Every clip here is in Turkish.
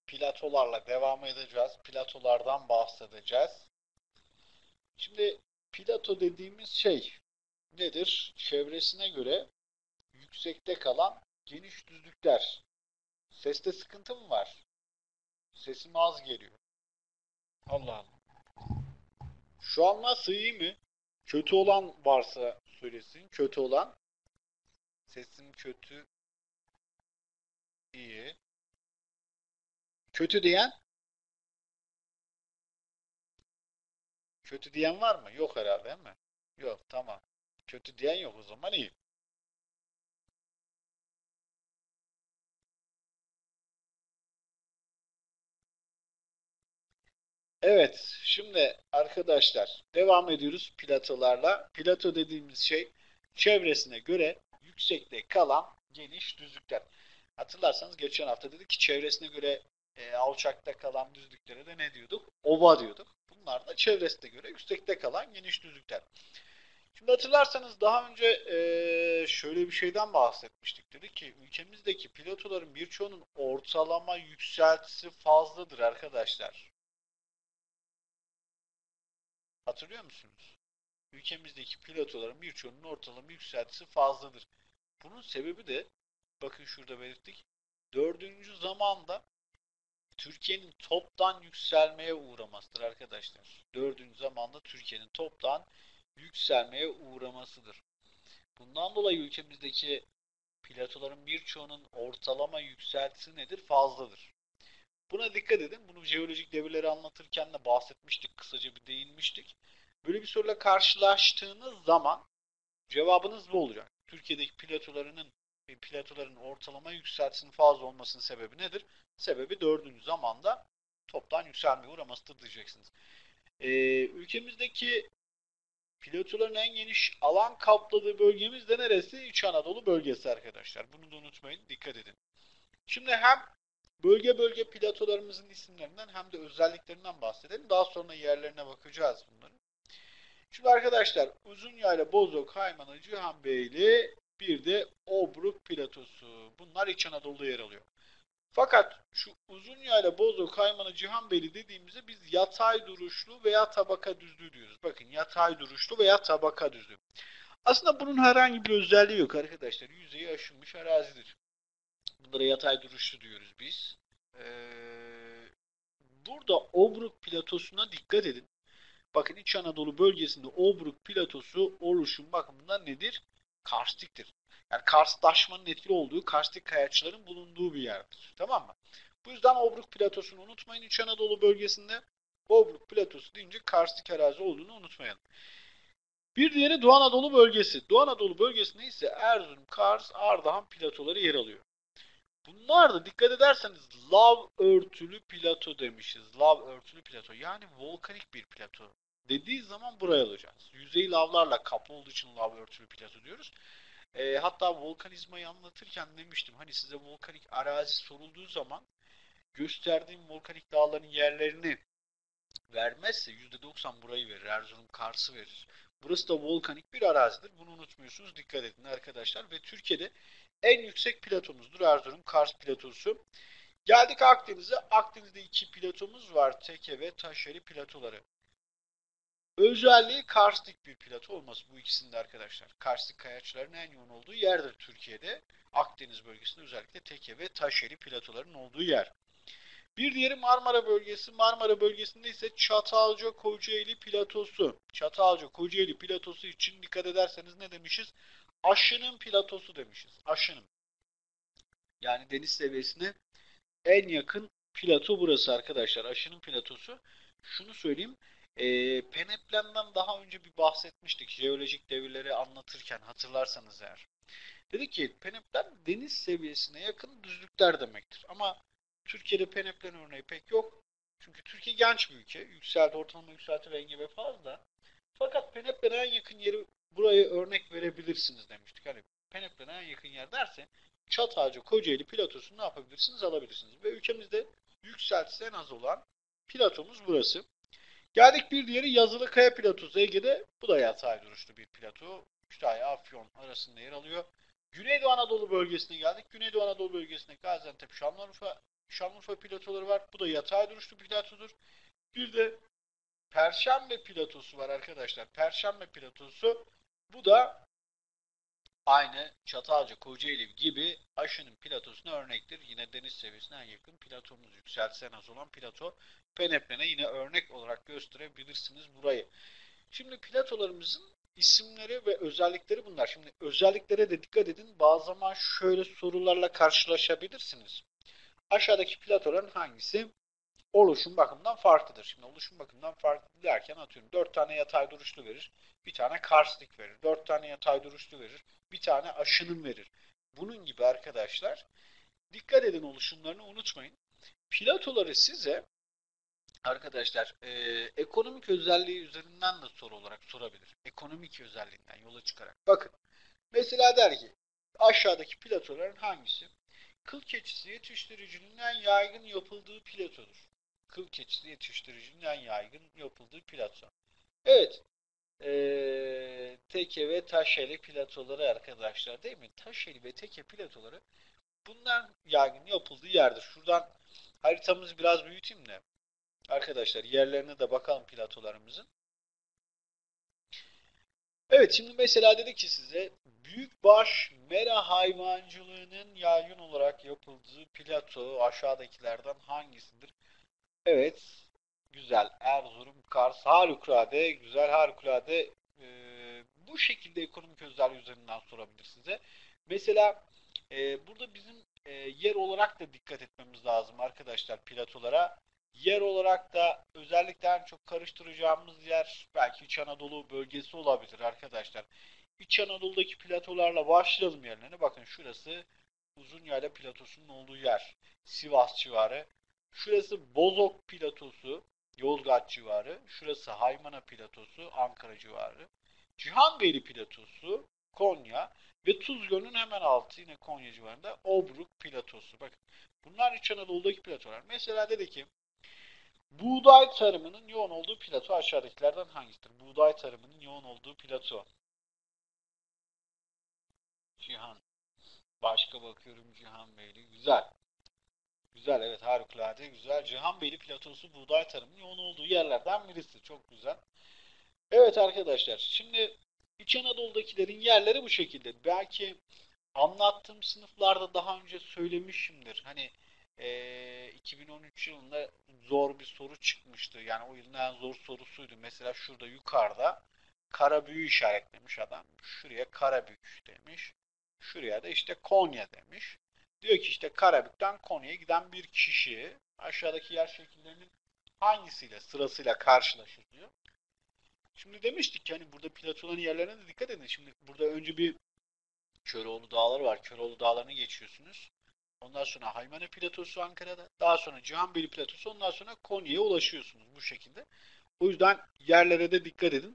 platolarla devam edeceğiz. Platolardan bahsedeceğiz. Şimdi plato dediğimiz şey nedir? Çevresine göre yüksekte kalan geniş düzlükler. Seste sıkıntı mı var? Sesim az geliyor. Allah Allah. Şu an nasıl, iyi mi? Kötü olan varsa söylesin. Kötü olan. Sesim kötü, iyi. Kötü diyen? Kötü diyen var mı? Yok herhalde, değil mi? Yok, tamam. Kötü diyen yok, o zaman iyi. Evet, şimdi arkadaşlar devam ediyoruz platolarla. Plato dediğimiz şey çevresine göre yüksekte kalan geniş düzlükler. Hatırlarsanız geçen hafta dedik ki çevresine göre alçakta kalan düzlüklere de ne diyorduk? Ova diyorduk. Bunlar da çevresine göre yüksekte kalan geniş düzlükler. Şimdi hatırlarsanız daha önce şöyle bir şeyden bahsetmiştik. Dedik ki ülkemizdeki platoların birçoğunun ortalama yükseltisi fazladır arkadaşlar. Hatırlıyor musunuz? Ülkemizdeki platoların birçoğunun ortalama yükseltisi fazladır. Bunun sebebi de bakın şurada belirttik. Dördüncü zamanda Türkiye'nin toptan yükselmeye uğramasıdır arkadaşlar. Dördüncü zamanda Türkiye'nin toptan yükselmeye uğramasıdır. Bundan dolayı ülkemizdeki platoların birçoğunun ortalama yükseltisi nedir? Fazladır. Buna dikkat edin. Bunu jeolojik devirleri anlatırken de bahsetmiştik. Kısaca bir değinmiştik. Böyle bir soruyla karşılaştığınız zaman cevabınız bu olacak. Türkiye'deki platoların ortalama yükseltisinin fazla olmasının sebebi nedir? Sebebi dördüncü zamanda toptan yükselmeye uğramasıdır diyeceksiniz. Ülkemizdeki platoların en geniş alan kapladığı bölgemiz de neresi? İç Anadolu bölgesi arkadaşlar. Bunu da unutmayın. Dikkat edin. Şimdi hem bölge bölge platolarımızın isimlerinden hem de özelliklerinden bahsedelim. Daha sonra yerlerine bakacağız bunların. Şimdi arkadaşlar Uzunyayla, Bozok, Haymana, Cihanbeyli bir de Obruk platosu. Bunlar İç Anadolu'da yer alıyor. Fakat şu Uzunyayla, Bozok, Haymana, Cihanbeyli dediğimizde biz yatay duruşlu veya tabaka düzlüğü diyoruz. Bakın yatay duruşlu veya tabaka düzlüğü. Aslında bunun herhangi bir özelliği yok arkadaşlar. Yüzeyi aşınmış arazidir. Bunlara yatay duruşlu diyoruz biz. Burada Obruk platosuna dikkat edin. Bakın İç Anadolu bölgesinde Obruk platosu oluşum bakımından nedir? Karstiktir. Yani karstlaşmanın etkili olduğu karstik kayaçların bulunduğu bir yerdir. Tamam mı? Bu yüzden Obruk platosunu unutmayın. İç Anadolu bölgesinde Obruk platosu deyince karstik arazi olduğunu unutmayalım. Bir diğeri Doğu Anadolu bölgesi. Doğu Anadolu bölgesinde ise Erzurum, Kars, Ardahan platoları yer alıyor. Bunlar da dikkat ederseniz lav örtülü plato demişiz. Lav örtülü plato yani volkanik bir plato. Dediği zaman buraya alacağız. Yüzey lavlarla kaplı olduğu için lav örtülü plato diyoruz. Hatta volkanizmayı anlatırken demiştim. Hani size volkanik arazi sorulduğu zaman gösterdiğim volkanik dağların yerlerini vermezse %90 burayı verir. Erzurum Kars'ı verir. Burası da volkanik bir arazidir. Bunu unutmuyorsunuz. Dikkat edin arkadaşlar. Ve Türkiye'de en yüksek platomuzdur Erzurum Kars platosu. Geldik Akdeniz'e. Akdeniz'de iki platomuz var. Teke ve Taşeri platoları. Özelliği karstik bir plato olması bu ikisinde arkadaşlar. Karstik kayaçların en yoğun olduğu yerdir Türkiye'de. Akdeniz bölgesinde özellikle Teke ve Taşeri platoların olduğu yer. Bir diğeri Marmara bölgesi. Marmara bölgesinde ise Çatalca Kocaeli platosu. Çatalca Kocaeli platosu için dikkat ederseniz ne demişiz? Aşının platosu demişiz. Aşının. Yani deniz seviyesine en yakın plato burası arkadaşlar. Aşının platosu. Şunu söyleyeyim. Peneplem'den daha önce bir bahsetmiştik. Jeolojik devirleri anlatırken hatırlarsanız eğer. Dedi ki Peneplem deniz seviyesine yakın düzlükler demektir. Ama Türkiye'de Peneplen örneği pek yok. Çünkü Türkiye genç bir ülke. Ortalama yükselti ve engebesi fazla. Fakat Peneplen'e en yakın yeri buraya örnek verebilirsiniz demiştik. Hani Peneplen'e en yakın yer derse Çatalca, Kocaeli platosunu ne yapabilirsiniz? Alabilirsiniz. Ve ülkemizde yükseltisi en az olan platomuz burası. Geldik bir diğeri Yazılı Kaya platosu Ege'de. Bu da yatay duruşlu bir plato. Kütahya, Afyon arasında yer alıyor. Güneydoğu Anadolu bölgesine geldik. Güneydoğu Anadolu bölgesinde Gaziantep, Şanlıurfa Şanlıurfa platoları var. Bu da yatay duruşlu platodur. Bir de Perşembe platosu var arkadaşlar. Perşembe platosu bu da aynı Çatalca, Kocaeli gibi Aşı'nın platosuna örnektir. Yine deniz seviyesine en yakın platomuz. Yükseltisi en az olan plato. Peneplen'e yine örnek olarak gösterebilirsiniz burayı. Şimdi platolarımızın isimleri ve özellikleri bunlar. Şimdi özelliklere de dikkat edin. Bazı zaman şöyle sorularla karşılaşabilirsiniz. Aşağıdaki platoların hangisi oluşum bakımından farklıdır? Şimdi oluşum bakımından farklı derken atıyorum 4 tane yatay duruşlu verir. Bir tane karstik verir. 4 tane yatay duruşlu verir. Bir tane aşınım verir. Bunun gibi arkadaşlar dikkat edin, oluşumlarını unutmayın. Platoları size arkadaşlar ekonomik özelliği üzerinden de soru olarak sorabilir. Ekonomik özelliğinden yola çıkarak. Bakın mesela der ki aşağıdaki platoların hangisi kıl keçisi yetiştiricinin en yaygın yapıldığı platodur? Kıl keçisi yetiştiricinin en yaygın yapıldığı plato. Evet. Teke ve taşeli platoları arkadaşlar, değil mi? Taşeli ve teke platoları bunlar yaygın yapıldığı yerdir. Şuradan haritamızı biraz büyüteyim de arkadaşlar yerlerine de bakalım platolarımızın. Evet, şimdi mesela dedi ki size büyükbaş mera hayvancılığının yaygın olarak yapıldığı plato aşağıdakilerden hangisidir? Evet, güzel. Erzurum, Kars, harikulade, güzel, harikulade. Bu şekilde ekonomik özelliği üzerinden sorabilir size. Mesela burada bizim yer olarak da dikkat etmemiz lazım arkadaşlar platolara. Yer olarak da özellikle en çok karıştıracağımız yer belki İç Anadolu bölgesi olabilir arkadaşlar. İç Anadolu'daki platolarla başlayalım yerlerine. Bakın şurası Uzunyayla platosunun olduğu yer. Sivas civarı. Şurası Bozok platosu, Yozgat civarı. Şurası Haymana platosu, Ankara civarı. Cihanbeyli platosu, Konya ve Tuzgöl'ün hemen altı yine Konya civarında Obruk platosu. Bakın bunlar İç Anadolu'daki platolar. Mesela dedi ki buğday tarımının yoğun olduğu plato aşağıdakilerden hangisidir? Buğday tarımının yoğun olduğu plato. Cihan. Başka bakıyorum Cihanbeyli. Güzel. Güzel, evet, harikulade güzel. Cihanbeyli platosu buğday tarımının yoğun olduğu yerlerden birisi. Çok güzel. Evet arkadaşlar, şimdi İç Anadolu'dakilerin yerleri bu şekilde. Belki anlattığım sınıflarda daha önce söylemişimdir. Hani 2013 yılında zor bir soru çıkmıştı. Yani o yılın en zor sorusuydu. Mesela şurada yukarıda Karabük'ü işaretlemiş adam. Şuraya Karabük demiş. Şuraya da işte Konya demiş. Diyor ki işte Karabük'ten Konya'ya giden bir kişi aşağıdaki yer şekillerinin hangisiyle sırasıyla karşılaşır diyor. Şimdi demiştik ki hani burada platoların yerlerine de dikkat edin. Şimdi burada önce bir Köroğlu Dağları var. Köroğlu Dağları'nı geçiyorsunuz. Ondan sonra Haymana Platosu Ankara'da. Daha sonra Cihanbeyli Platosu. Ondan sonra Konya'ya ulaşıyorsunuz bu şekilde. O yüzden yerlere de dikkat edin.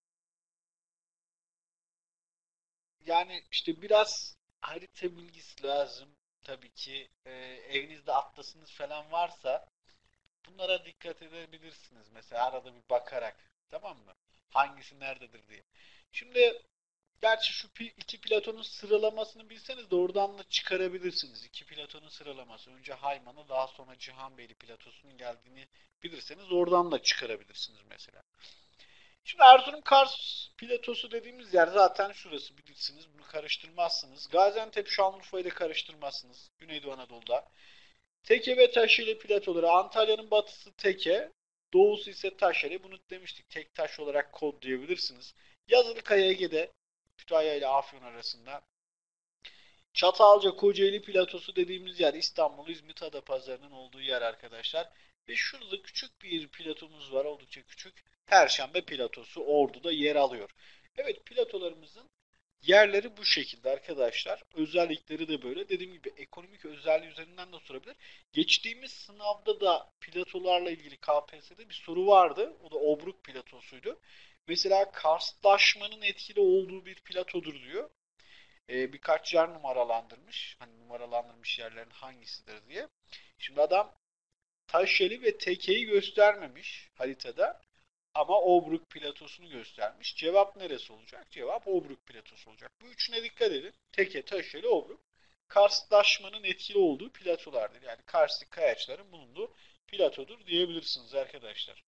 Yani işte biraz harita bilgisi lazım. Tabii ki evinizde atlasınız falan varsa bunlara dikkat edebilirsiniz. Mesela arada bir bakarak. Tamam mı? Hangisi nerededir diye. Şimdi gerçi şu iki Platon'un sıralamasını bilseniz de oradan da çıkarabilirsiniz. İki Platon'un sıralaması. Önce Hayman'ı daha sonra Cihanbeyli Platosu'nun geldiğini bilirseniz oradan da çıkarabilirsiniz mesela. Şimdi Erzurum Kars Platosu dediğimiz yer zaten şurası, bilirsiniz. Bunu karıştırmazsınız. Gaziantep Şanlıurfa'yı da karıştırmazsınız. Güneydoğu Anadolu'da. Teke ve Taşeli platoları. Antalya'nın batısı Teke, doğusu ise Taşeli. Bunu demiştik. Tek taş olarak kodlayabilirsiniz. Yazılıkaya Ege'de, Kütahya ile Afyon arasında. Çatalca Kocaeli platosu dediğimiz yer İstanbul, İzmit, Adapazarı'nın olduğu yer arkadaşlar. Ve şurada küçük bir platomuz var. Oldukça küçük. Perşembe platosu Ordu'da yer alıyor. Evet, platolarımızın yerleri bu şekilde arkadaşlar. Özellikleri de böyle. Dediğim gibi ekonomik özelliği üzerinden de sorabilir. Geçtiğimiz sınavda da platolarla ilgili KPSS'de bir soru vardı. O da Obruk platosuydu. Mesela karstlaşmanın etkili olduğu bir platodur diyor. Birkaç yer numaralandırmış. Hani numaralandırmış yerlerin hangisidir diye. Şimdi adam Taşeli ve Teke'yi göstermemiş haritada. Ama Obruk platosunu göstermiş. Cevap neresi olacak? Cevap Obruk platosu olacak. Bu üçüne dikkat edin. Teke, Taşeli, Obruk. karstlaşmanın etkili olduğu platolardır. Yani karstik kayaçların bulunduğu platodur diyebilirsiniz arkadaşlar.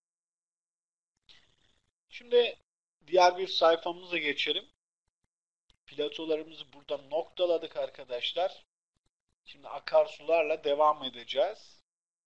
Şimdi diğer bir sayfamıza geçelim. Platolarımızı burada noktaladık arkadaşlar. Şimdi akarsularla devam edeceğiz.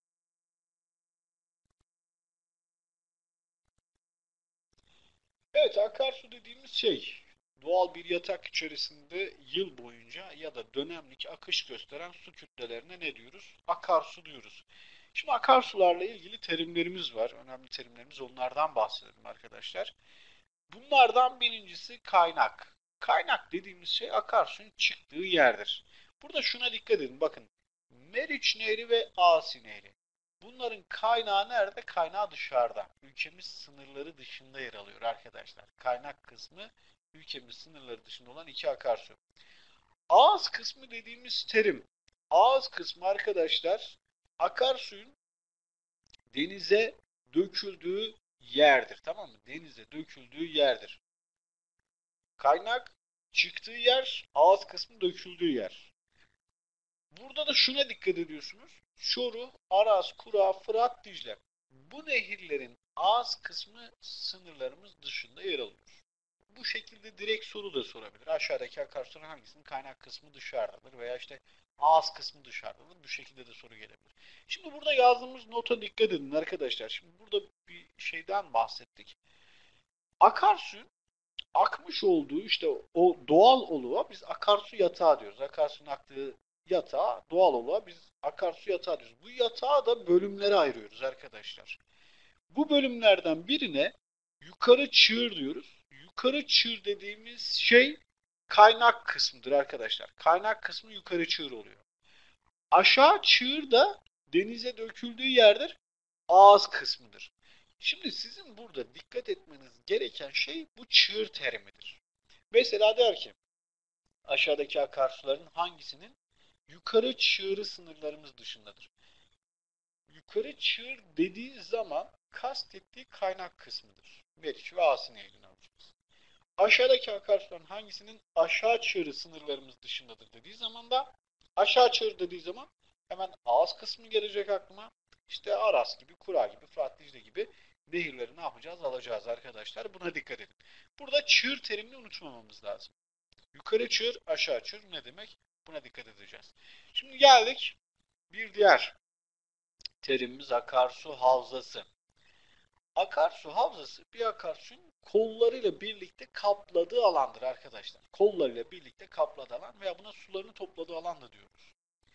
Evet, akarsu dediğimiz şey doğal bir yatak içerisinde yıl boyunca ya da dönemlik akış gösteren su kütlelerine ne diyoruz? Akarsu diyoruz. Şimdi akarsularla ilgili terimlerimiz var. Önemli terimlerimiz, onlardan bahsedelim arkadaşlar. Bunlardan birincisi kaynak. Kaynak dediğimiz şey akarsuyun çıktığı yerdir. Burada şuna dikkat edin. Bakın, Meriç Nehri ve Asi Nehri. Bunların kaynağı nerede? Kaynağı dışarıda. Ülkemiz sınırları dışında yer alıyor arkadaşlar. Kaynak kısmı ülkemiz sınırları dışında olan iki akarsu. Ağız kısmı dediğimiz terim. Ağız kısmı arkadaşlar akarsuyun denize döküldüğü yerdir. Tamam mı? Denize döküldüğü yerdir. Kaynak çıktığı yer, ağız kısmı döküldüğü yer. Burada da şuna dikkat ediyorsunuz. Çoruh, Aras, Kura, Fırat, Dicle. Bu nehirlerin ağız kısmı sınırlarımız dışında yer alıyor. Bu şekilde direkt soru da sorabilir. Aşağıdaki akarsuların hangisinin kaynak kısmı dışarıdadır veya işte ağız kısmı dışarıdadır. Bu şekilde de soru gelebilir. Şimdi burada yazdığımız nota dikkat edin arkadaşlar. Şimdi burada bir şeyden bahsettik. Akarsuyun akmış olduğu işte o doğal oluğa biz akarsu yatağı diyoruz. Akarsunun aktığı yatağa, doğal oluğa biz akarsu yatağı diyoruz. Bu yatağı da bölümlere ayırıyoruz arkadaşlar. Bu bölümlerden birine yukarı çığır diyoruz. Yukarı çığır dediğimiz şey kaynak kısmıdır arkadaşlar. Kaynak kısmı yukarı çığır oluyor. Aşağı çığır da denize döküldüğü yerdir. Ağız kısmıdır. Şimdi sizin burada dikkat etmeniz gereken şey bu çığır terimidir. Mesela der ki aşağıdaki akarsuların hangisinin yukarı çığırı sınırlarımız dışındadır? Yukarı çığır dediği zaman kastettiği kaynak kısmıdır. Meriç ve Asin Nehri'ni alacağız. Aşağıdaki akarsuların hangisinin aşağı çığırı sınırlarımız dışındadır dediği zaman da aşağı çığır dediği zaman hemen ağız kısmı gelecek aklıma. İşte Aras gibi, Kura gibi, Fırat Dicle gibi nehirleri ne yapacağız? Alacağız arkadaşlar. Buna dikkat edin. Burada çığır terimini unutmamamız lazım. Yukarı çığır, aşağı çığır ne demek? Buna dikkat edeceğiz. Şimdi geldik bir diğer terimimiz akarsu havzası. Akarsu havzası bir akarsuyun kollarıyla birlikte kapladığı alandır arkadaşlar. Kollarıyla birlikte kapladığı alan veya buna sularını topladığı alan da diyoruz.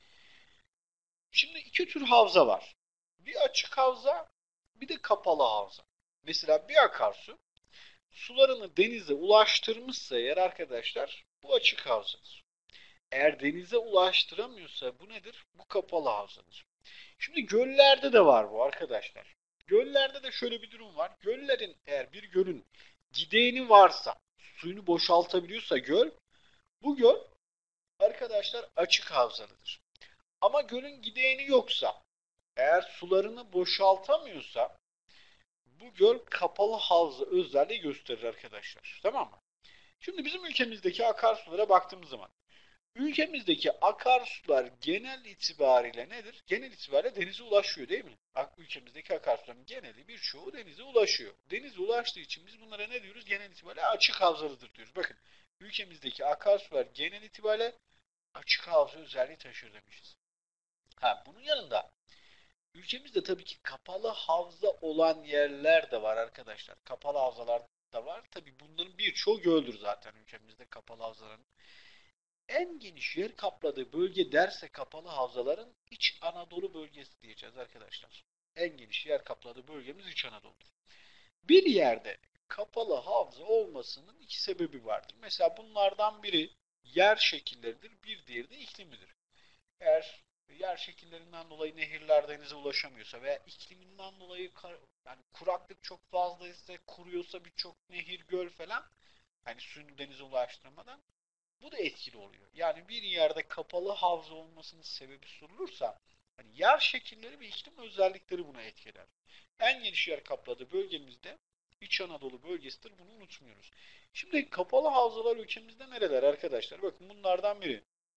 Şimdi iki tür havza var. Bir açık havza, bir de kapalı havza. Mesela bir akarsu sularını denize ulaştırmışsa eğer arkadaşlar bu açık havzadır. Eğer denize ulaştıramıyorsa bu nedir? Bu kapalı havzadır. Şimdi göllerde de var bu arkadaşlar. Göllerde de şöyle bir durum var. Göllerin eğer bir gölün gideğini varsa, suyunu boşaltabiliyorsa göl, bu göl arkadaşlar açık havzalıdır. Ama gölün gideğini yoksa, eğer sularını boşaltamıyorsa bu göl kapalı havza özelliği gösterir arkadaşlar. Tamam mı? Şimdi bizim ülkemizdeki akarsulara baktığımız zaman ülkemizdeki akarsular genel itibariyle nedir? Genel itibariyle denize ulaşıyor değil mi? Ülkemizdeki akarsuların geneli birçoğu denize ulaşıyor. Denize ulaştığı için biz bunlara ne diyoruz? Genel itibariyle açık havzalıdır diyoruz. Bakın ülkemizdeki akarsular genel itibariyle açık havza özelliği taşır demişiz. Ha, bunun yanında ülkemizde tabii ki kapalı havza olan yerler de var arkadaşlar. Kapalı havzalar da var. Tabii bunların birçoğu göldür zaten ülkemizde kapalı havzaların. En geniş yer kapladığı bölge derse kapalı havzaların İç Anadolu bölgesi diyeceğiz arkadaşlar. En geniş yer kapladığı bölgemiz İç Anadolu'dur. Bir yerde kapalı havza olmasının iki sebebi vardır. Mesela bunlardan biri yer şekilleridir, bir diğeri de iklimidir. Eğer yer şekillerinden dolayı nehirler denize ulaşamıyorsa veya ikliminden dolayı yani kuraklık çok fazlaysa, kuruyorsa birçok nehir, göl falan, hani suyunu denize ulaştırmadan bu da etkili oluyor. Yani bir yerde kapalı havza olmasının sebebi sorulursa hani yer şekilleri ve iklim özellikleri buna etkiler. En geniş yer kapladığı bölgemizde İç Anadolu bölgesidir. Bunu unutmuyoruz. Şimdi kapalı havzalar ülkemizde nereler arkadaşlar? Bakın bunlardan biri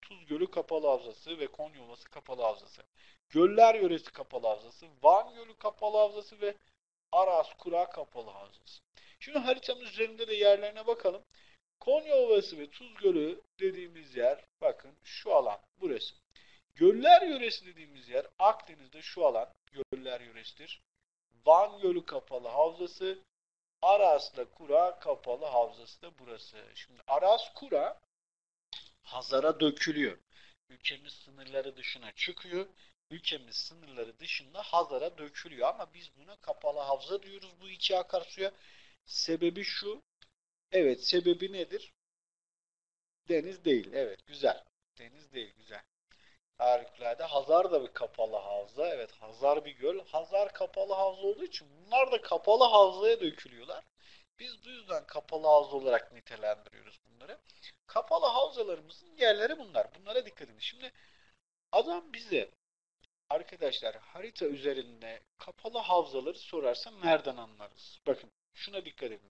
Tuz Gölü Kapalı Havzası ve Konya Ovası Kapalı Havzası. Göller Yöresi Kapalı Havzası, Van Gölü Kapalı Havzası ve Aras Kura Kapalı Havzası. Şimdi haritamız üzerinde de yerlerine bakalım. Konya Ovası ve Tuz Gölü dediğimiz yer, bakın şu alan burası. Göller Yöresi dediğimiz yer Akdeniz'de şu alan Göller Yöresidir. Van Gölü Kapalı Havzası, Aras'la Kura Kapalı Havzası da burası. Şimdi Aras Kura Hazar'a dökülüyor. Ülkemiz sınırları dışına çıkıyor. Ülkemiz sınırları dışında Hazar'a dökülüyor. Ama biz buna kapalı havza diyoruz bu iki akarsuya. Sebebi şu. Evet, sebebi nedir? Deniz değil. Evet, güzel. Deniz değil, güzel. Harikulade. Hazar da bir kapalı havza. Evet, Hazar bir göl. Hazar kapalı havza olduğu için bunlar da kapalı havzaya dökülüyorlar. Biz bu yüzden kapalı havza olarak nitelendiriyoruz bunları. Kapalı havzalarımızın yerleri bunlar. Bunlara dikkat edin. Şimdi adam bize arkadaşlar harita üzerinde kapalı havzaları sorarsa nereden anlarız? Bakın şuna dikkat edin.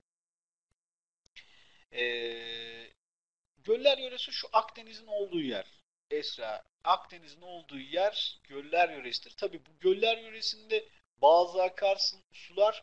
Göller Yöresi şu Akdeniz'in olduğu yer. Esra, Akdeniz'in olduğu yer Göller Yöresi'dir. Tabii bu Göller Yöresi'nde bazı akarsular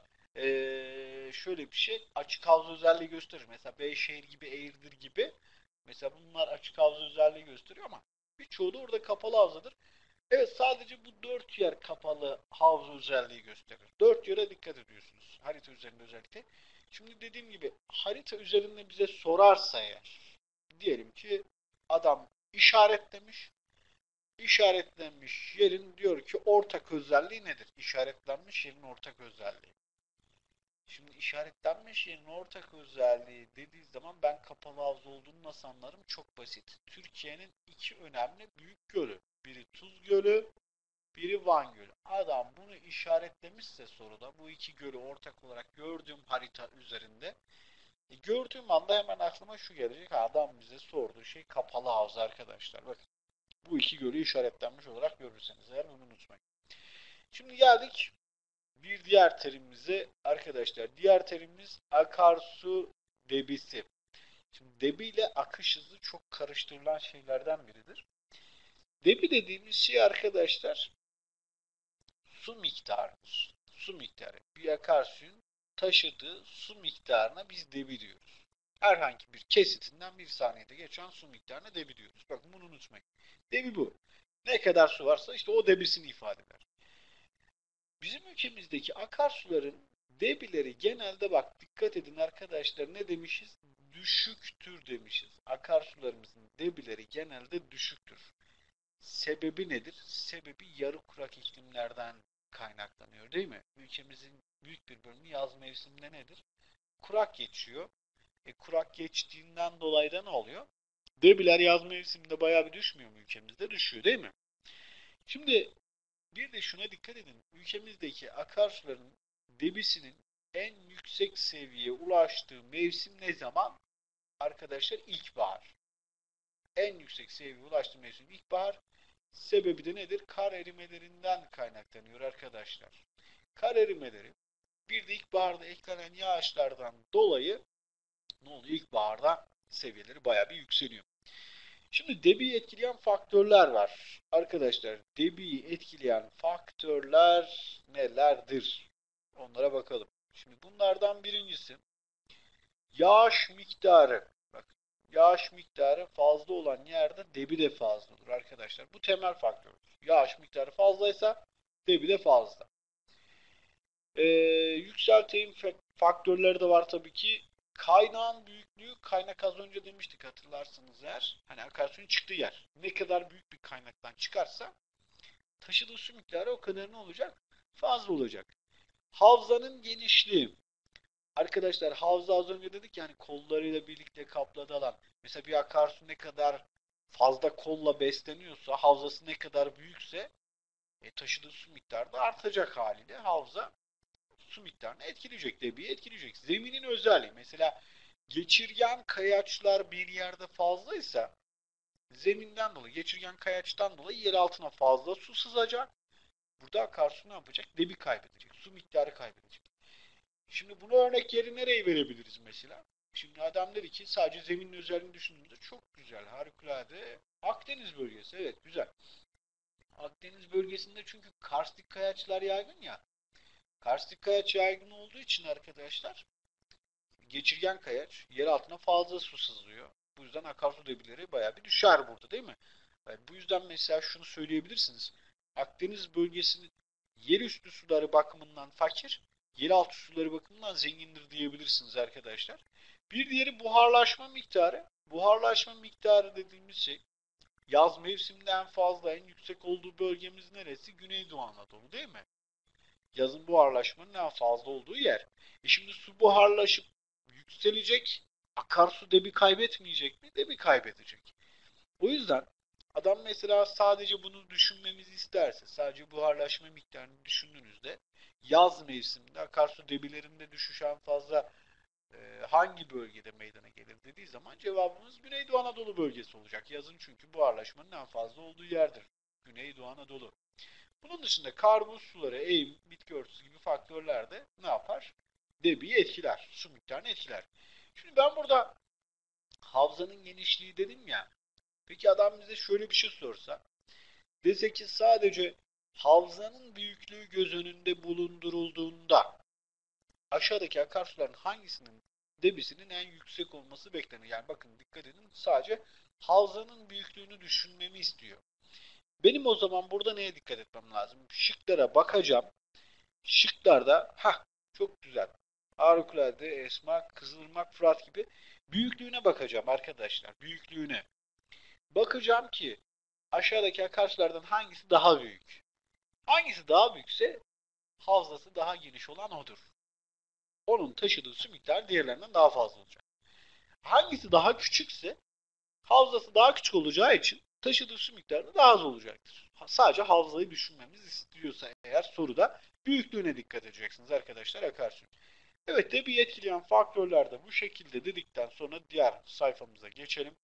şöyle bir şey açık havza özelliği gösterir. Mesela Beyşehir gibi, Eğirdir gibi. Mesela bunlar açık havza özelliği gösteriyor ama birçoğu da orada kapalı havzadır. Evet, sadece bu dört yer kapalı havza özelliği gösterir. Dört yere dikkat ediyorsunuz. Harita üzerinde özellikle. Şimdi dediğim gibi harita üzerinde bize sorarsa eğer diyelim ki adam işaretlemiş. İşaretlenmiş yerin diyor ki ortak özelliği nedir? İşaretlenmiş yerin ortak özelliği. Şimdi işaretlenmiş yerin ortak özelliği dediği zaman ben kapalı havza olduğunu nasıl anlarım? Çok basit. Türkiye'nin iki önemli büyük gölü. Biri Tuz Gölü, biri Van Gölü. Adam bunu işaretlemişse soruda bu iki gölü ortak olarak gördüğüm harita üzerinde gördüğüm anda hemen aklıma şu gelecek. Adam bize sorduğu şey kapalı havza arkadaşlar. Bakın bu iki gölü işaretlenmiş olarak görürseniz eğer bunu unutmayın. Şimdi geldik bir diğer terimimize arkadaşlar. Diğer terimimiz akarsu debisi. Şimdi debi ile akış hızı çok karıştırılan şeylerden biridir. Debi dediğimiz şey arkadaşlar su miktarıdır. Su miktarı. Bir akarsuyun taşıdığı su miktarına biz debi diyoruz. Herhangi bir kesitinden bir saniyede geçen su miktarına debi diyoruz. Bakın bunu unutmayın. Debi bu. Ne kadar su varsa işte o debisini ifade eder. Bizim ülkemizdeki akarsuların debileri genelde bak dikkat edin arkadaşlar ne demişiz? Düşüktür demişiz. Akarsularımızın debileri genelde düşüktür. Sebebi nedir? Sebebi yarı kurak iklimlerden kaynaklanıyor değil mi? Ülkemizin büyük bir bölümü yaz mevsiminde nedir? Kurak geçiyor. Kurak geçtiğinden dolayı da ne oluyor? Debiler yaz mevsiminde bayağı bir düşmüyor mu ülkemizde? Düşüyor değil mi? Şimdi bir de şuna dikkat edin. Ülkemizdeki akarsuların debisinin en yüksek seviyeye ulaştığı mevsim ne zaman? Arkadaşlar ilkbahar. En yüksek seviyeye ulaştığı mevsim ilkbahar. Sebebi de nedir? Kar erimelerinden kaynaklanıyor arkadaşlar. Kar erimeleri bir de ilkbaharda eklenen yağışlardan dolayı ne oluyor? İlkbaharda seviyeleri bayağı bir yükseliyor. Şimdi debiyi etkileyen faktörler var. Arkadaşlar debiyi etkileyen faktörler nelerdir? Onlara bakalım. Şimdi bunlardan birincisi yağış miktarı. Bak, yağış miktarı fazla olan yerde debi de fazla olur arkadaşlar. Bu temel faktördür. Yağış miktarı fazlaysa debi de fazla. Yükselteyim faktörleri de var tabii ki. Kaynağın büyüklüğü, kaynak az önce demiştik hatırlarsınız eğer. Hani akarsuyun çıktığı yer. Ne kadar büyük bir kaynaktan çıkarsa taşıdığı su miktarı o kadar ne olacak? Fazla olacak. Havzanın genişliği. Arkadaşlar havza az önce dedik yani kollarıyla birlikte kapladığı alan. Mesela bir akarsu ne kadar fazla kolla besleniyorsa, havzası ne kadar büyükse taşıdığı su miktarı da artacak haliyle havza su miktarını etkileyecek, debiyi etkileyecek. Zeminin özelliği mesela geçirgen kayaçlar bir yerde fazlaysa zeminden dolayı, geçirgen kayaçtan dolayı yer altına fazla su sızacak. Burada akarsu ne yapacak? Debi kaybedecek, su miktarı kaybedecek. Şimdi bunu örnek yeri nereye verebiliriz mesela? Şimdi adam dedi ki sadece zeminin özelliğini düşündüğümüzde çok güzel, harikulade. Akdeniz bölgesi, evet güzel. Akdeniz bölgesinde çünkü karstik kayaçlar yaygın ya. Karstik kayaç yaygın olduğu için arkadaşlar geçirgen kayaç yer altına fazla su sızıyor. Bu yüzden akarsu debileri bayağı bir düşer burada değil mi? Bu yüzden mesela şunu söyleyebilirsiniz. Akdeniz bölgesinin yerüstü suları bakımından fakir, yeraltı suları bakımından zengindir diyebilirsiniz arkadaşlar. Bir diğeri buharlaşma miktarı. Buharlaşma miktarı dediğimiz şey yaz mevsiminde en fazla en yüksek olduğu bölgemiz neresi? Güneydoğu Anadolu değil mi? Yazın buharlaşmanın en fazla olduğu yer. Şimdi su buharlaşıp yükselecek. Akarsu debi kaybetmeyecek mi? Debi kaybedecek. O yüzden adam mesela sadece bunu düşünmemizi isterse, sadece buharlaşma miktarını düşündüğünüzde yaz mevsiminde akarsu debilerinde düşüş en fazla hangi bölgede meydana gelir dediği zaman cevabımız Güneydoğu Anadolu bölgesi olacak. Yazın çünkü buharlaşmanın en fazla olduğu yerdir. Güneydoğu Anadolu. Bunun dışında kar, buz suları, eğim, bitki örtüsü gibi faktörler de ne yapar? Debiyi etkiler, su miktarını etkiler. Şimdi ben burada havzanın genişliği dedim ya. Peki adam bize şöyle bir şey sorsa. Dese ki sadece havzanın büyüklüğü göz önünde bulundurulduğunda aşağıdaki akarsuların hangisinin debisinin en yüksek olması beklenir? Yani bakın dikkat edin sadece havzanın büyüklüğünü düşünmemi istiyor. Benim o zaman burada neye dikkat etmem lazım? Şıklara bakacağım. Şıklarda çok güzel. Harikulade, Esma, Kızılırmak, Fırat gibi büyüklüğüne bakacağım arkadaşlar. Büyüklüğüne. Bakacağım ki aşağıdaki akarsulardan hangisi daha büyük? Hangisi daha büyükse havzası daha geniş olan odur. Onun taşıdığı su miktarı diğerlerinden daha fazla olacak. Hangisi daha küçükse havzası daha küçük olacağı için taşıdığı su miktarı da daha az olacaktır. Sadece havzayı düşünmemiz istiyorsa eğer soruda büyüklüğüne dikkat edeceksiniz arkadaşlar akarsu. Evet debiyi etkileyen faktörler de bu şekilde dedikten sonra diğer sayfamıza geçelim.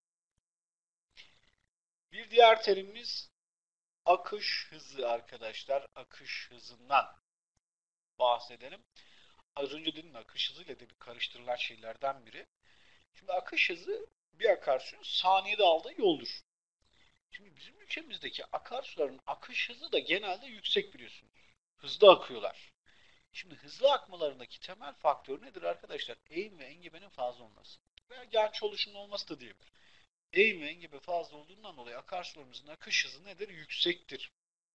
Bir diğer terimimiz akış hızı arkadaşlar. Akış hızından bahsedelim. Az önce dedim akış hızıyla debi karıştırılan şeylerden biri. Şimdi akış hızı bir akarsuyun saniyede aldığı yoldur. Şimdi bizim ülkemizdeki akarsuların akış hızı da genelde yüksek biliyorsunuz. Hızlı akıyorlar. Şimdi hızlı akmalarındaki temel faktör nedir arkadaşlar? Eğim ve engebenin fazla olması. Veya genç oluşumun olması da diyebilir. Eğim ve engebe fazla olduğundan dolayı akarsularımızın akış hızı nedir? Yüksektir.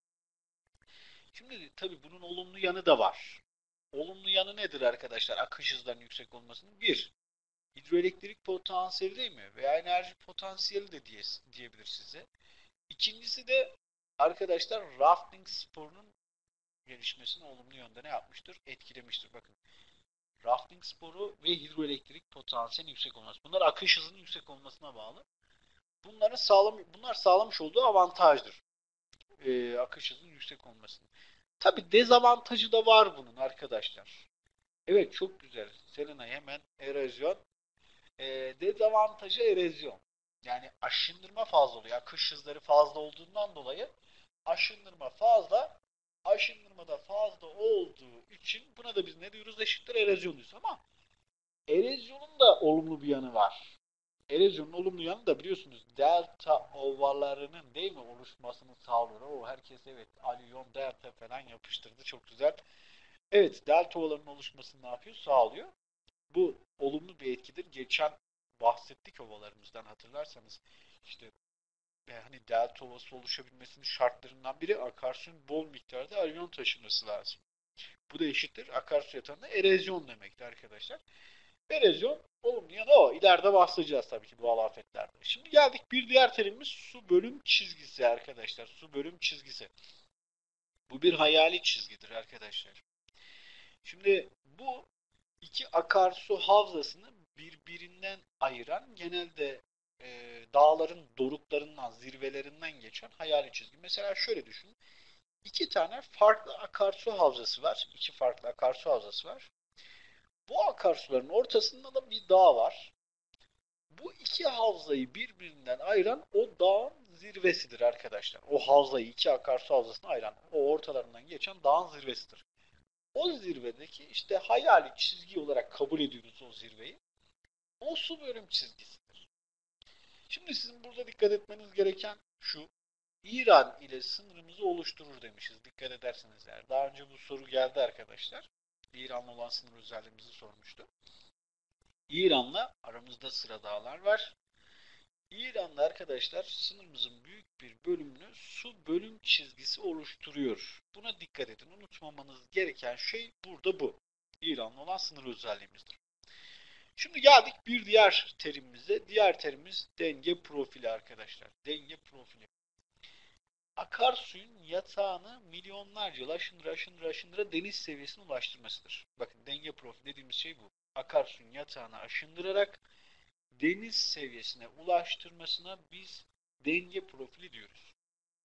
Şimdi tabii bunun olumlu yanı da var. Olumlu yanı nedir arkadaşlar? Akış hızlarının yüksek olmasının. Bir, hidroelektrik potansiyeli değil mi? Veya enerji potansiyeli de diyebilir size. İkincisi de arkadaşlar rafting sporunun gelişmesini olumlu yönde ne yapmıştır? Etkilemiştir. Bakın rafting sporu ve hidroelektrik potansiyelinin yüksek olması. Bunlar akış hızının yüksek olmasına bağlı. Bunlar sağlamış olduğu avantajdır. Akış hızının yüksek olmasının. Tabi dezavantajı da var bunun arkadaşlar. Evet çok güzel. Selena hemen erozyon. Dezavantajı erozyon. Yani aşındırma fazla oluyor. Akış hızları fazla olduğundan dolayı aşındırma fazla. Aşındırmada fazla olduğu için buna da biz ne diyoruz? Eşittir erozyon diyoruz ama erozyonun da olumlu bir yanı var. Erozyonun olumlu yanı da biliyorsunuz delta ovalarının değil mi oluşmasını sağlıyor. Herkes evet alüvyon delta falan yapıştırdı çok güzel. Evet delta ovalarının oluşmasını ne yapıyor? Sağlıyor. Bu olumlu bir etkidir. Geçen bahsettik ovalarımızdan hatırlarsanız işte hani delta ovası oluşabilmesinin şartlarından biri akarsuyun bol miktarda alüvyon taşıması lazım. Bu da eşittir akarsu yatağında erozyon demekti arkadaşlar. Erozyon olumlu yanı o. İleride bahsedeceğiz tabii ki doğal afetlerde. Şimdi geldik bir diğer terimimiz su bölüm çizgisi arkadaşlar. Su bölüm çizgisi. Bu bir hayali çizgidir arkadaşlar. Şimdi bu iki akarsu havzasını birbirinden ayıran genelde dağların doruklarından, zirvelerinden geçen hayali çizgi. Mesela şöyle düşünün. İki tane farklı akarsu havzası var. İki farklı akarsu havzası var. Bu akarsuların ortasında da bir dağ var. Bu iki havzayı birbirinden ayıran o dağın zirvesidir arkadaşlar. O havzayı iki akarsu havzasına ayıran o ortalarından geçen dağın zirvesidir. O zirvedeki işte hayali çizgi olarak kabul ediyoruz o zirveyi. O su bölüm çizgisidir. Şimdi sizin burada dikkat etmeniz gereken şu. İran ile sınırımızı oluşturur demişiz. Dikkat ederseniz eğer. Daha önce bu soru geldi arkadaşlar. İran'la olan sınır özelliğimizi sormuştu. İran'la aramızda sıra dağlar var. İran'da arkadaşlar sınırımızın büyük bir bölümünü su bölüm çizgisi oluşturuyor. Buna dikkat edin. Unutmamanız gereken şey burada bu. İran'la olan sınır özelliğimizdir. Şimdi geldik bir diğer terimimize. Diğer terimiz denge profili arkadaşlar. Denge profili. Akarsuyun yatağını milyonlarca yıl aşındıra deniz seviyesine ulaştırmasıdır. Bakın denge profili dediğimiz şey bu. Akarsuyun yatağını aşındırarak deniz seviyesine ulaştırmasına biz denge profili diyoruz.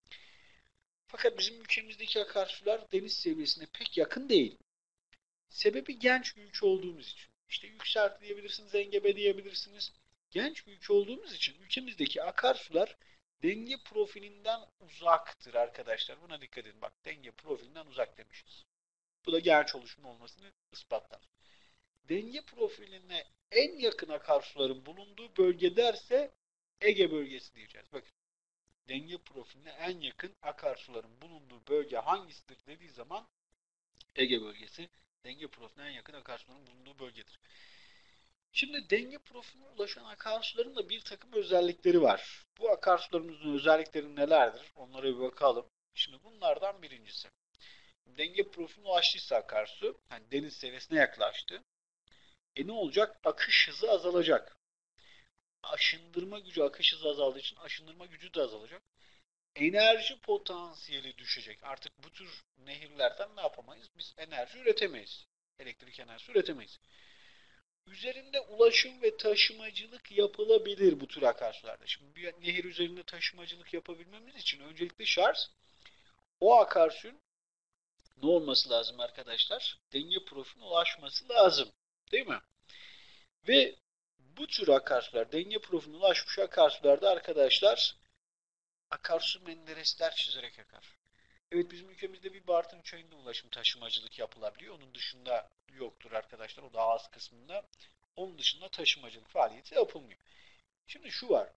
Fakat bizim ülkemizdeki akarsular deniz seviyesine pek yakın değil. Sebebi genç bir ülke olduğumuz için. İşte yükselti diyebilirsiniz, engebe diyebilirsiniz. Genç bir ülke olduğumuz için ülkemizdeki akarsular denge profilinden uzaktır arkadaşlar. Buna dikkat edin. Bak denge profilinden uzak demişiz. Bu da genç oluşum olmasını ispatlar. Denge profiline en yakın akarsuların bulunduğu bölge derse Ege bölgesi diyeceğiz. Bakın denge profiline en yakın akarsuların bulunduğu bölge hangisidir dediği zaman Ege bölgesi denge profiline en yakın akarsuların bulunduğu bölgedir. Şimdi denge profiline ulaşan akarsuların da bir takım özellikleri var. Bu akarsularımızın özellikleri nelerdir? Onlara bir bakalım. Şimdi bunlardan birincisi. Denge profiline ulaştıysa akarsu, yani deniz seviyesine yaklaştı. Ne olacak? Akış hızı azalacak. Aşındırma gücü, akış hızı azaldığı için aşındırma gücü de azalacak. Enerji potansiyeli düşecek. Artık bu tür nehirlerden ne yapamayız? Biz enerji üretemeyiz. Elektrik enerjisi üretemeyiz. Üzerinde ulaşım ve taşımacılık yapılabilir bu tür akarsularda. Şimdi bir nehir üzerinde taşımacılık yapabilmemiz için öncelikle şart o akarsuyun ne olması lazım arkadaşlar? Denge profiline ulaşması lazım. Değil mi? Ve bu tür akarsular, denge profiline ulaşmış akarsularda arkadaşlar akarsu menderesler çizerek akar. Evet bizim ülkemizde bir Bartın Çayı'nda ulaşım taşımacılık yapılabiliyor. Onun dışında yoktur arkadaşlar. O daha az kısmında. Onun dışında taşımacılık faaliyeti yapılmıyor. Şimdi şu var.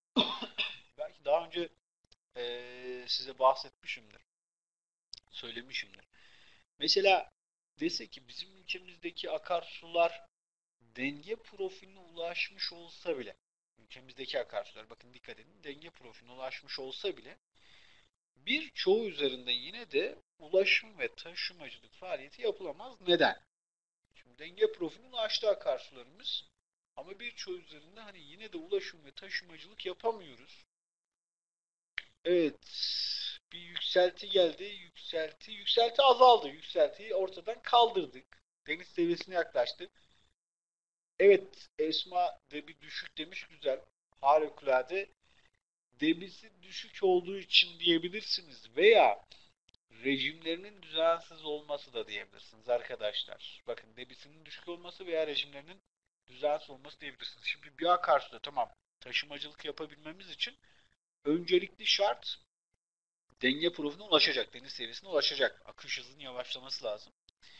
Belki daha önce size bahsetmişimdir. Söylemişimdir. Mesela dese ki bizim ülkemizdeki akarsular denge profiline ulaşmış olsa bile ülkemizdeki akarsular bakın dikkat edin denge profiline ulaşmış olsa bile birçoğu üzerinde yine de ulaşım ve taşımacılık faaliyeti yapılamaz. Neden? Şimdi denge profiline ulaştı akarsularımız ama birçoğu üzerinde hani yine de ulaşım ve taşımacılık yapamıyoruz. Evet bir yükselti geldi. Yükselti azaldı. Yükseltiyi ortadan kaldırdık. Deniz seviyesine yaklaştı. Evet Esma debi düşük demiş güzel. Harikulade. Debisi düşük olduğu için diyebilirsiniz veya rejimlerinin düzensiz olması da diyebilirsiniz arkadaşlar. Bakın debisinin düşük olması veya rejimlerinin düzensiz olması diyebilirsiniz. Şimdi bir akarsuda tamam taşımacılık yapabilmemiz için öncelikli şart denge profiline ulaşacak, deniz seviyesine ulaşacak. Akış hızının yavaşlaması lazım.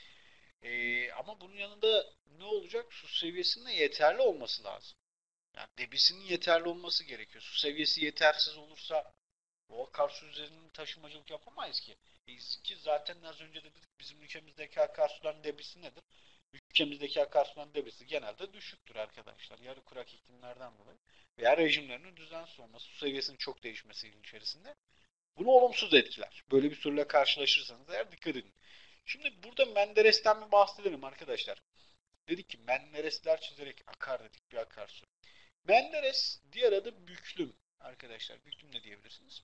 Ama bunun yanında ne olacak? Su seviyesinin yeterli olması lazım. Yani debisinin yeterli olması gerekiyor. Su seviyesi yetersiz olursa o akarsu üzerinden taşımacılık yapamayız ki. Ki zaten az önce de dedik bizim ülkemizdeki akarsuların debisi nedir? Ülkemizdeki akarsuların debisi genelde düşüktür arkadaşlar. Yarı kurak iklimlerden dolayı veya rejimlerinin düzensiz olması, su seviyesinin çok değişmesi içerisinde bunu olumsuz etkiler. Böyle bir soruyla karşılaşırsanız eğer dikkat edin. Şimdi burada Menderes'ten mi bahsedelim arkadaşlar? Dedik ki Menderesler çizerek akar dedik bir akarsu. Menderes diğer adı büklüm arkadaşlar. Büklüm ne diyebilirsiniz?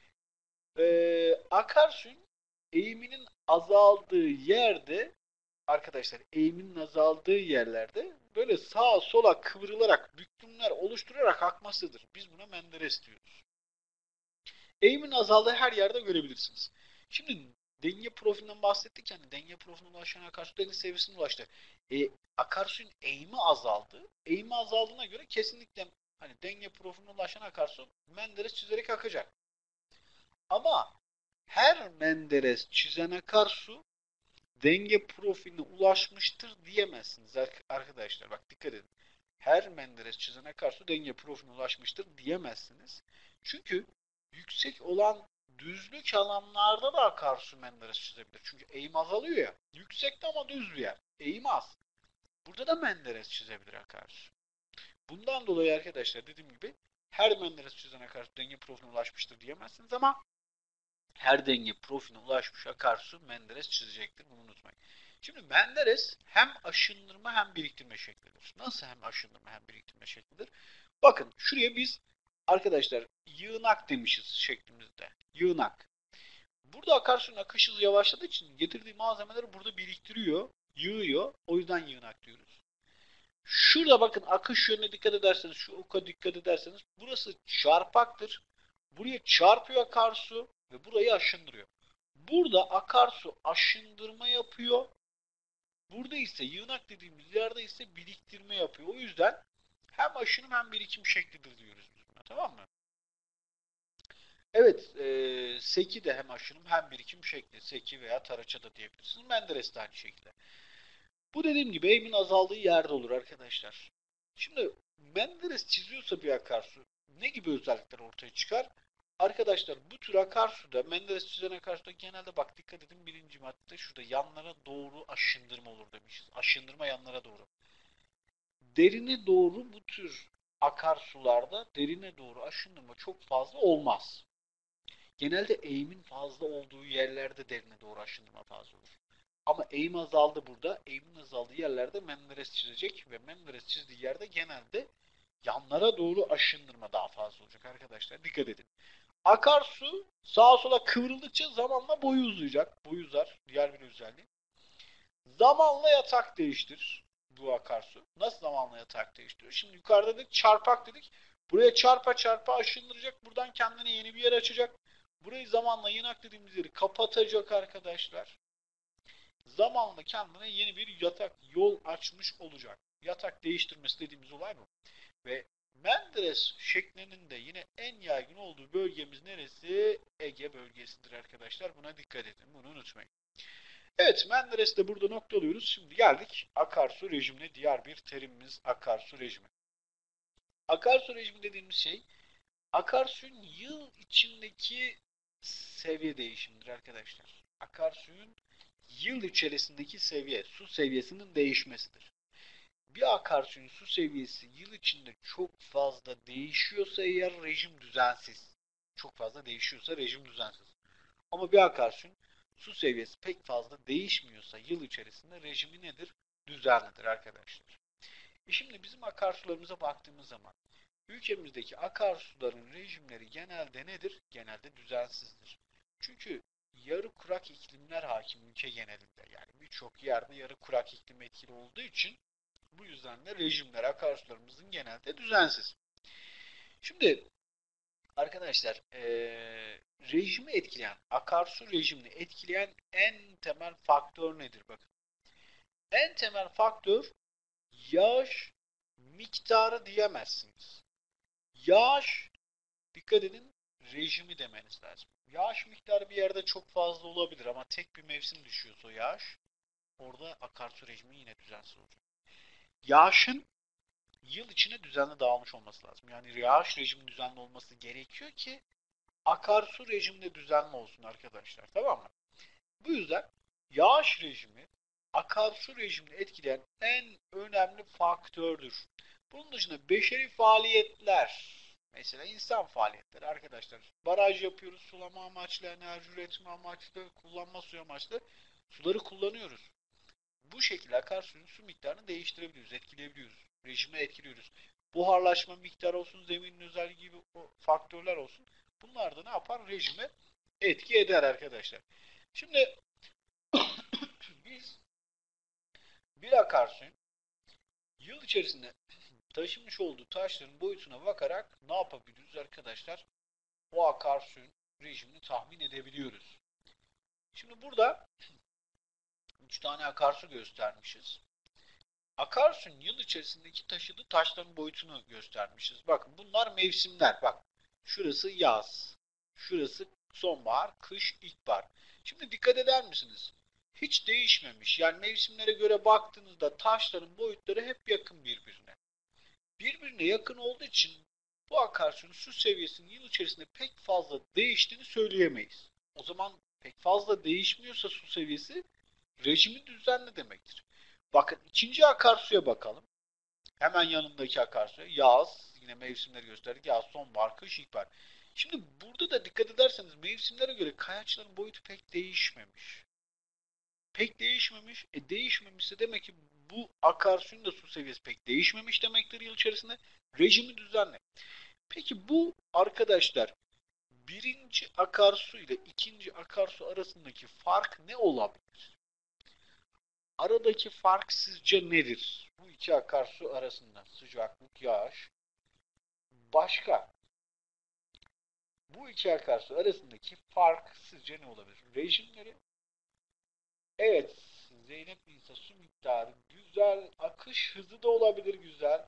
Akarsuyun eğiminin azaldığı yerde arkadaşlar eğiminin azaldığı yerlerde böyle sağa sola kıvrılarak büklümler oluşturarak akmasıdır. Biz buna Menderes diyoruz. Eğimin azaldığı her yerde görebilirsiniz. Şimdi denge profilinden bahsettik yani denge profiline ulaşan akarsu deniz seviyesine ulaştı. Akarsuyun eğimi azaldı. Eğimi azaldığına göre kesinlikle hani denge profiline ulaşan akarsu Menderes çizerek akacak. Ama her Menderes çizen akarsu denge profiline ulaşmıştır diyemezsiniz arkadaşlar. Bak dikkat edin. her Menderes çizen akarsu denge profiline ulaşmıştır diyemezsiniz. Çünkü yüksek olan düzlük alanlarda da akarsu Menderes çizebilir. Çünkü eğim azalıyor ya. Yüksekte ama düz bir yer. Eğim az. Burada da Menderes çizebilir akarsu. Bundan dolayı arkadaşlar dediğim gibi her Menderes çizen akarsu denge profiline ulaşmıştır diyemezsiniz ama her denge profiline ulaşmış akarsu Menderes çizecektir. Bunu unutmayın. Şimdi Menderes hem aşındırma hem biriktirme şeklidir. Nasıl hem aşındırma hem biriktirme şeklidir? Bakın şuraya biz arkadaşlar yığınak demişiz şeklimizde. Yığınak. Burada akarsunun akış hızı yavaşladığı için getirdiği malzemeleri burada biriktiriyor, yığıyor. O yüzden yığınak diyoruz. Şurada bakın akış yönüne dikkat ederseniz, şu oka dikkat ederseniz burası çarpaktır. Buraya çarpıyor akarsu ve burayı aşındırıyor. Burada akarsu aşındırma yapıyor. Burada ise yığınak dediğimiz yerde ise biriktirme yapıyor. O yüzden hem aşınım hem birikim şeklidir diyoruz biz buna. Tamam mı? Evet, seki de hem aşınım hem birikim şekli. Seki veya taraça da diyebilirsiniz. Menderes de aynı şekilde. Bu dediğim gibi eğimin azaldığı yerde olur arkadaşlar. Şimdi Menderes çiziyorsa bir akarsu ne gibi özellikler ortaya çıkar? Arkadaşlar bu tür akarsuda, Menderes çizen akarsuda genelde bak dikkat edin birinci madde şurada yanlara doğru aşındırma olur demişiz. Aşındırma yanlara doğru. Derine doğru bu tür akarsularda derine doğru aşındırma çok fazla olmaz. Genelde eğimin fazla olduğu yerlerde derine doğru aşındırma fazla olur. Ama eğim azaldı burada. Eğimin azaldığı yerlerde Menderes çizecek ve Menderes çizdiği yerde genelde yanlara doğru aşındırma daha fazla olacak arkadaşlar. Dikkat edin. Akarsu sağa sola kıvrıldıkça zamanla boyu uzayacak. Boyu uzar. Diğer bir özelliği. Zamanla yatak değiştirir bu akarsu. Nasıl zamanla yatak değiştiriyor? Şimdi yukarıda dedik çarpak dedik. Buraya çarpa çarpa aşındıracak. Buradan kendine yeni bir yer açacak. Burayı zamanla yığınak dediğimiz yeri kapatacak arkadaşlar. Zamanla kendine yeni bir yatak yol açmış olacak. Yatak değiştirmesi dediğimiz olay bu. Ve Menderes şeklinin de yine en yaygın olduğu bölgemiz neresi? Ege bölgesidir arkadaşlar. Buna dikkat edin. Bunu unutmayın. Evet, Menderes'te burada noktalıyoruz. Şimdi geldik akarsu rejimine. Diğer bir terimimiz akarsu rejimi. Akarsu rejimi dediğimiz şey akarsuyun yıl içindeki seviye değişimidir arkadaşlar. Akarsuyun yıl içerisindeki seviye, su seviyesinin değişmesidir. Bir akarsuyun su seviyesi yıl içinde çok fazla değişiyorsa eğer rejim düzensiz. Çok fazla değişiyorsa rejim düzensiz. Ama bir akarsuyun su seviyesi pek fazla değişmiyorsa yıl içerisinde rejimi nedir? Düzenlidir arkadaşlar. Şimdi bizim akarsularımıza baktığımız zaman ülkemizdeki akarsuların rejimleri genelde nedir? Genelde düzensizdir. Çünkü yarı kurak iklimler hakim ülke genelinde. Yani birçok yerde yarı kurak iklim etkili olduğu için bu yüzden de rejimler akarsularımızın genelde düzensiz. Şimdi arkadaşlar rejimi etkileyen, akarsu rejimini etkileyen en temel faktör nedir? Bakın. En temel faktör yağış miktarı diyemezsiniz. Yağış, dikkat edin, rejimi demeniz lazım. Yağış miktarı bir yerde çok fazla olabilir ama tek bir mevsim düşüyorsa o yağış, orada akarsu rejimi yine düzensiz olacak. Yağışın yıl içine düzenli dağılmış olması lazım. Yani yağış rejimi düzenli olması gerekiyor ki akarsu rejimi de düzenli olsun arkadaşlar. Tamam mı? Bu yüzden yağış rejimi akarsu rejimini etkileyen en önemli faktördür. Bunun dışında beşeri faaliyetler, mesela insan faaliyetleri arkadaşlar. Baraj yapıyoruz sulama amaçlı, enerji üretimi amaçlı, kullanma suyu amaçlı. Suları kullanıyoruz. Bu şekilde akarsuyun su miktarını değiştirebiliyoruz, etkileyebiliyoruz. Rejimi etkiliyoruz. Buharlaşma miktarı olsun, zeminin özelliği gibi faktörler olsun. Bunlar da ne yapar? Rejime etki eder arkadaşlar. Şimdi biz bir akarsuyun yıl içerisinde taşımış olduğu taşların boyutuna bakarak ne yapabiliyoruz arkadaşlar? O akarsuyun rejimini tahmin edebiliyoruz. Şimdi burada 3 tane akarsu göstermişiz. Akarsuyun yıl içerisindeki taşıdığı taşların boyutunu göstermişiz. Bakın bunlar mevsimler. Bak şurası yaz, şurası sonbahar, kış, ilkbahar. Şimdi dikkat eder misiniz? Hiç değişmemiş. Yani mevsimlere göre baktığınızda taşların boyutları hep yakın birbirine. birbirine yakın olduğu için bu akarsuyun su seviyesinin yıl içerisinde pek fazla değiştiğini söyleyemeyiz. O zaman pek fazla değişmiyorsa su seviyesi rejimi düzenli demektir. Bakın ikinci akarsuya bakalım. Hemen yanındaki akarsuya yaz, yine mevsimleri gösterdik. Yaz, sonbahar, kış, ilkbahar. Şimdi burada da dikkat ederseniz mevsimlere göre kayaçların boyutu pek değişmemiş. Pek değişmemiş. Değişmemişse demek ki bu akarsuyun da su seviyesi pek değişmemiş demektir yıl içerisinde. Rejimi düzenli. Peki bu arkadaşlar birinci akarsu ile ikinci akarsu arasındaki fark ne olabilir? Aradaki fark sizce nedir? Bu iki akarsu arasında sıcaklık, yağış. Başka? Bu iki akarsu arasındaki fark sizce ne olabilir? Rejimleri. Evet, Zeynep Nisa su miktarı güzel, akış hızı da olabilir güzel.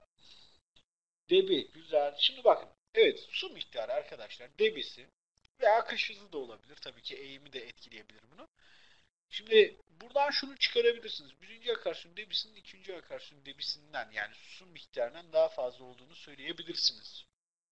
Debi güzel. Şimdi bakın. Evet, su miktarı arkadaşlar debisi ve akış hızı da olabilir. Tabii ki eğimi de etkileyebilir bunu. Şimdi buradan şunu çıkarabilirsiniz. Birinci akarsuyun debisinin ikinci akarsuyun debisinden yani su miktarından daha fazla olduğunu söyleyebilirsiniz.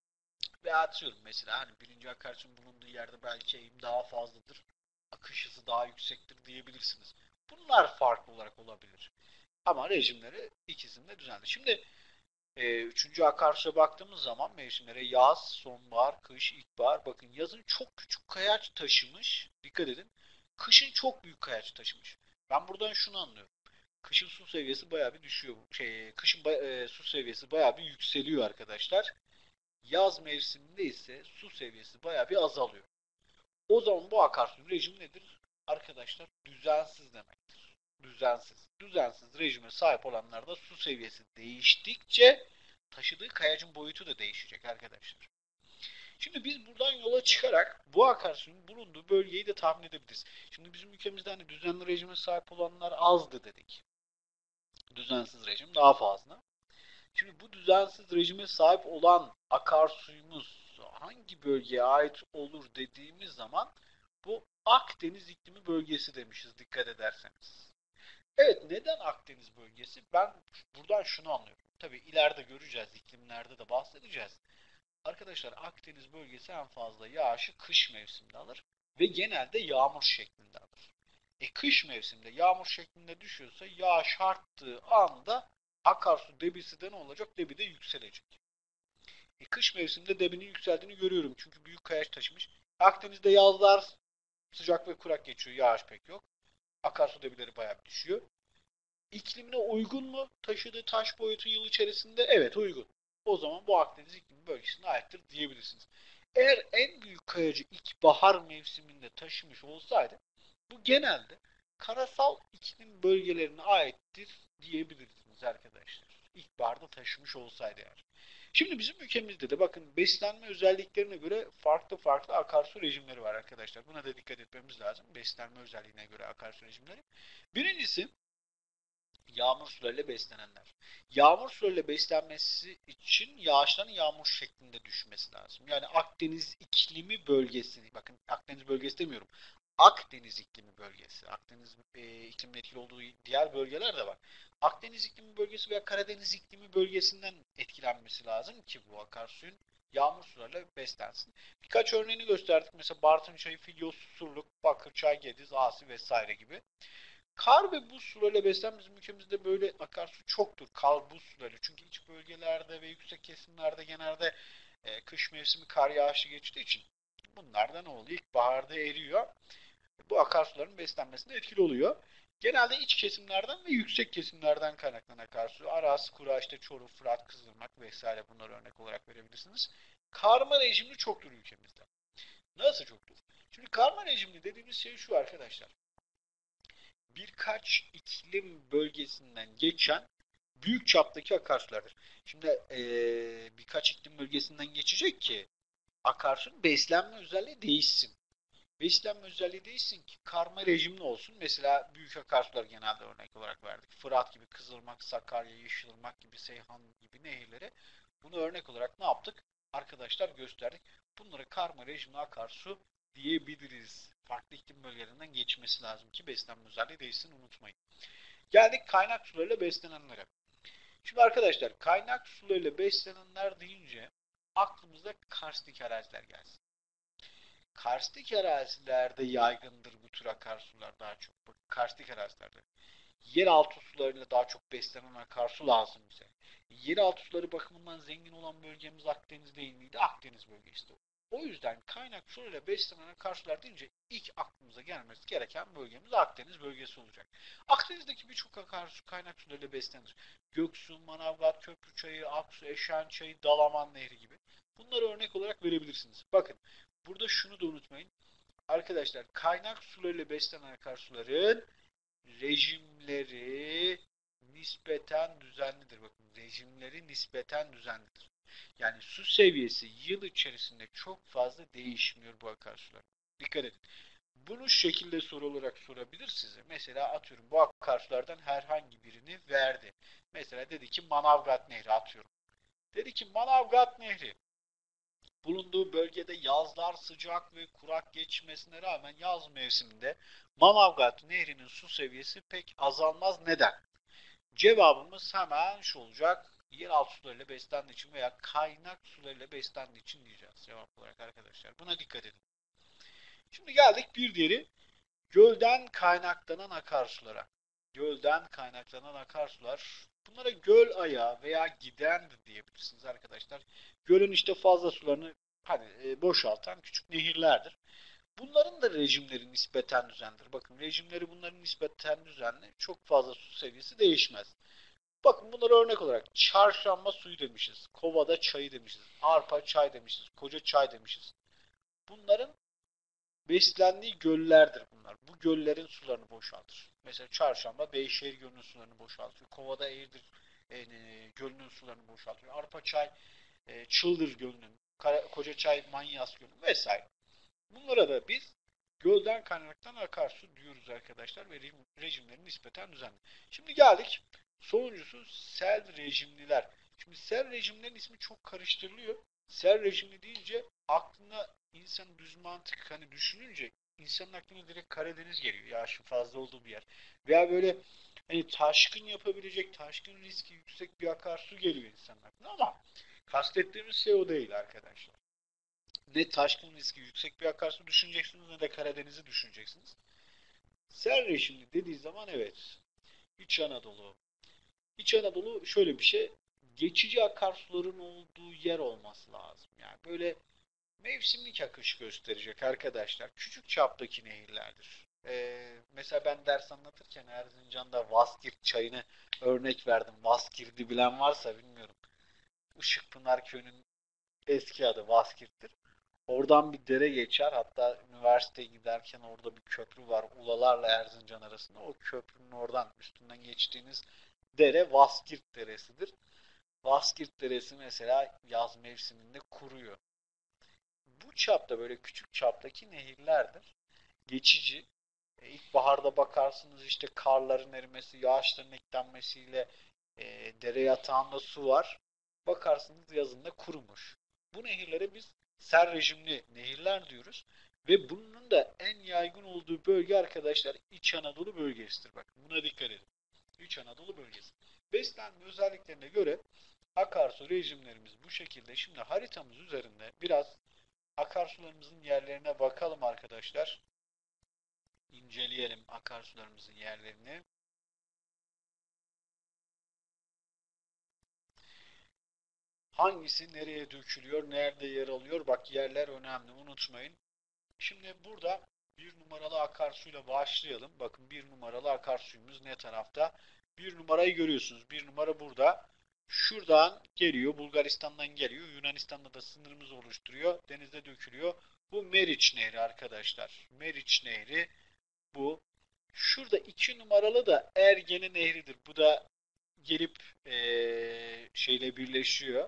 Ve atıyorum mesela hani birinci akarsuyun bulunduğu yerde belki eğim daha fazladır. Akış hızı daha yüksektir diyebilirsiniz. Bunlar farklı olarak olabilir. Ama rejimleri ikisinde düzenli. Şimdi üçüncü akarsuya baktığımız zaman mevsimlere yaz, sonbahar, kış, ilkbahar. Bakın yazın çok küçük kayaç taşımış. Dikkat edin. Kışın çok büyük kayaç taşımış. Ben buradan şunu anlıyorum. Kışın su seviyesi bayağı bir düşüyor. Kışın su seviyesi bayağı bir yükseliyor arkadaşlar. Yaz mevsiminde ise su seviyesi bayağı bir azalıyor. O zaman bu akarsu rejim nedir? Arkadaşlar düzensiz demektir. Düzensiz. Düzensiz rejime sahip olanlarda su seviyesi değiştikçe taşıdığı kayacın boyutu da değişecek arkadaşlar. Şimdi biz buradan yola çıkarak bu akarsuyun bulunduğu bölgeyi de tahmin edebiliriz. Şimdi bizim ülkemizde hani düzenli rejime sahip olanlar azdı dedik. Düzensiz rejim daha fazla. Şimdi bu düzensiz rejime sahip olan akarsuyumuz hangi bölgeye ait olur dediğimiz zaman bu Akdeniz iklimi bölgesi demişiz dikkat ederseniz. Evet neden Akdeniz bölgesi? Ben buradan şunu anlıyorum. Tabii ileride göreceğiz, iklimlerde de bahsedeceğiz. Arkadaşlar Akdeniz bölgesi en fazla yağışı kış mevsiminde alır ve genelde yağmur şeklinde alır. Kış mevsiminde yağmur şeklinde düşüyorsa yağış arttığı anda akarsu debisi de ne olacak? Debi de yükselecek. Kış mevsiminde debinin yükseldiğini görüyorum çünkü büyük kayaç taşımış. Akdeniz'de yazlar sıcak ve kurak geçiyor, yağış pek yok. Akarsu debileri bayağı düşüyor. İklimine uygun mu? Taşıdığı taş boyutu yıl içerisinde evet uygun. O zaman bu Akdeniz iklim bölgesine aittir diyebilirsiniz. Eğer en büyük kayacı ilkbahar mevsiminde taşımış olsaydı bu genelde karasal iklim bölgelerine aittir diyebilirsiniz arkadaşlar. İlkbaharda taşımış olsaydı eğer. Şimdi bizim ülkemizde de bakın beslenme özelliklerine göre farklı farklı akarsu rejimleri var arkadaşlar. Buna da dikkat etmemiz lazım. Beslenme özelliğine göre akarsu rejimleri. Birincisi yağmur sularıyla beslenenler. Yağmur sularıyla beslenmesi için yağışların yağmur şeklinde düşmesi lazım. Yani Akdeniz iklimi bölgesi, bakın Akdeniz bölgesi demiyorum. Akdeniz iklimi bölgesi. Akdeniz iklimin etkili olduğu diğer bölgeler de var. Akdeniz iklimi bölgesi veya Karadeniz iklimi bölgesinden etkilenmesi lazım ki bu akarsuyun yağmur sularıyla beslensin. Birkaç örneğini gösterdik. Mesela Bartın Çayı, Filyos, Surluk, Bakırçay, Gediz, Asi vesaire gibi. Kar ve buz sularıyla beslenen bizim ülkemizde böyle akarsu çoktur. Kar, buz suları. Çünkü iç bölgelerde ve yüksek kesimlerde genelde kış mevsimi kar yağışı geçtiği için bunlar ne oluyor? İlkbaharda eriyor. Bu akarsuların beslenmesinde etkili oluyor. Genelde iç kesimlerden ve yüksek kesimlerden kaynaklanan akarsu. Aras, Kura, işte Çoruh, Fırat, Kızılırmak vesaire bunları örnek olarak verebilirsiniz. Karma rejimli çoktur ülkemizde. Nasıl çoktur? Şimdi karma rejimli dediğimiz şey şu arkadaşlar, birkaç iklim bölgesinden geçen büyük çaptaki akarsulardır. Şimdi birkaç iklim bölgesinden geçecek ki akarsunun beslenme özelliği değişsin. Beslenme özelliği değişsin ki karma rejimli olsun. Mesela büyük akarsular genelde örnek olarak verdik. Fırat gibi, Kızılırmak, Sakarya, Yeşilırmak gibi, Seyhan gibi nehirlere bunu örnek olarak ne yaptık? Arkadaşlar gösterdik. Bunlara karma rejimli akarsu diyebiliriz. Farklı iklim bölgelerinden geçmesi lazım ki beslenme özelliği değişsin unutmayın. Geldik kaynak sularıyla beslenenlere. Şimdi arkadaşlar kaynak sularıyla beslenenler deyince aklımıza karstik araziler gelsin. Karstik arazilerde yaygındır bu tür akarsular daha çok. Bakın karstik arazilerde. Yeraltı sularıyla daha çok beslenen akarsu lazım bize. Yeraltı suları bakımından zengin olan bölgemiz Akdeniz değil miydi? Akdeniz bölgesi. O yüzden kaynak sularıyla beslenen akarsular deyince ilk aklımıza gelmesi gereken bölgemiz Akdeniz bölgesi olacak. Akdeniz'deki birçok akarsu kaynak sularıyla beslenir. Göksu, Manavgat, Köprüçayı, Aksu, Eşençayı, Dalaman Nehri gibi. Bunları örnek olarak verebilirsiniz. Bakın burada şunu da unutmayın. Arkadaşlar kaynak sularıyla beslenen akarsuların rejimleri nispeten düzenlidir. Bakın rejimleri nispeten düzenlidir. Yani su seviyesi yıl içerisinde çok fazla değişmiyor bu akarsular. Dikkat edin. Bunu şu şekilde soru olarak sorabilir size. Mesela atıyorum bu akarsulardan herhangi birini verdi. Mesela dedi ki Manavgat Nehri atıyorum. Dedi ki Manavgat Nehri bulunduğu bölgede yazlar sıcak ve kurak geçmesine rağmen yaz mevsiminde Manavgat Nehri'nin su seviyesi pek azalmaz. Neden? Cevabımız hemen şu olacak. Yeraltı sularıyla beslendiği için veya kaynak sularıyla beslendiği için diyeceğiz cevap olarak arkadaşlar. Buna dikkat edin. Şimdi geldik bir diğeri gölden kaynaklanan akarsulara. Gölden kaynaklanan akarsular. Bunlara göl ayağı veya giden de diyebilirsiniz arkadaşlar. Gölün işte fazla sularını boşaltan küçük nehirlerdir. Bunların da rejimleri nispeten düzenlidir. Bakın rejimleri bunların nispeten düzenli. Çok fazla su seviyesi değişmez. Bakın bunlara örnek olarak çarşamba suyu demişiz. Kovada çayı demişiz. Arpa çay demişiz. Koca çay demişiz. Bunların beslendiği göllerdir bunlar. Bu göllerin sularını boşaltır. Mesela Çarşamba Beyşehir Gölü'nün sularını boşaltıyor. Kovada Eğirdir Gölü'nün sularını boşaltıyor. Arpaçay Çıldır Gölü'nün, Kocaçay Manyas Gölü'nün vesaire. Bunlara da biz gölden kaynaklanan akarsu diyoruz arkadaşlar ve rejimleri nispeten düzenli. Şimdi geldik. Sonuncusu sel rejimliler. Şimdi sel rejimlerin ismi çok karıştırılıyor. Sel rejimli deyince aklına insan düz mantık hani düşününce insanın aklına direkt Karadeniz geliyor. Yağışın fazla olduğu bir yer. Veya böyle hani taşkın yapabilecek, taşkın riski yüksek bir akarsu geliyor insanın aklına ama kastettiğimiz şey o değil arkadaşlar. Ne taşkın riski yüksek bir akarsu düşüneceksiniz ne de Karadeniz'i düşüneceksiniz. Sel rejimli dediği zaman evet. İç Anadolu. İç Anadolu şöyle bir şey. Geçici akarsuların olduğu yer olması lazım. Yani böyle mevsimlik akış gösterecek arkadaşlar. Küçük çaptaki nehirlerdir. Mesela ben ders anlatırken Erzincan'da Vaskirt çayını örnek verdim. Vaskirt'i bilen varsa bilmiyorum. Işıkpınar Köyü'nün eski adı Vaskirt'tir. Oradan bir dere geçer. Hatta üniversiteye giderken orada bir köprü var. Ulalarla Erzincan arasında. O köprünün oradan üstünden geçtiğiniz dere Vaskirt Deresi'dir. Vaskirt Deresi mesela yaz mevsiminde kuruyor. Bu çapta böyle küçük çaptaki nehirlerdir. Geçici. İlkbaharda bakarsınız işte karların erimesi, yağışların eklenmesiyle dere yatağında su var. Bakarsınız yazında kurumuş. Bu nehirlere biz ser rejimli nehirler diyoruz. Ve bunun da en yaygın olduğu bölge arkadaşlar İç Anadolu bölgesidir. Bakın buna dikkat edin. İç Anadolu bölgesi. Beslenme özelliklerine göre akarsu rejimlerimiz bu şekilde. Şimdi haritamız üzerinde biraz akarsularımızın yerlerine bakalım arkadaşlar. İnceleyelim akarsularımızın yerlerini. Hangisi nereye dökülüyor, nerede yer alıyor? Bak yerler önemli, unutmayın. Şimdi burada bir numaralı akarsuyla başlayalım. Bakın bir numaralı akarsuyumuz ne tarafta? Bir numarayı görüyorsunuz. Bir numara burada. Şuradan geliyor, Bulgaristan'dan geliyor. Yunanistan'da da sınırımızı oluşturuyor. Denizde dökülüyor. Bu Meriç Nehri arkadaşlar. Meriç Nehri bu. Şurada 2 numaralı da Ergene Nehri'dir. Bu da gelip şeyle birleşiyor.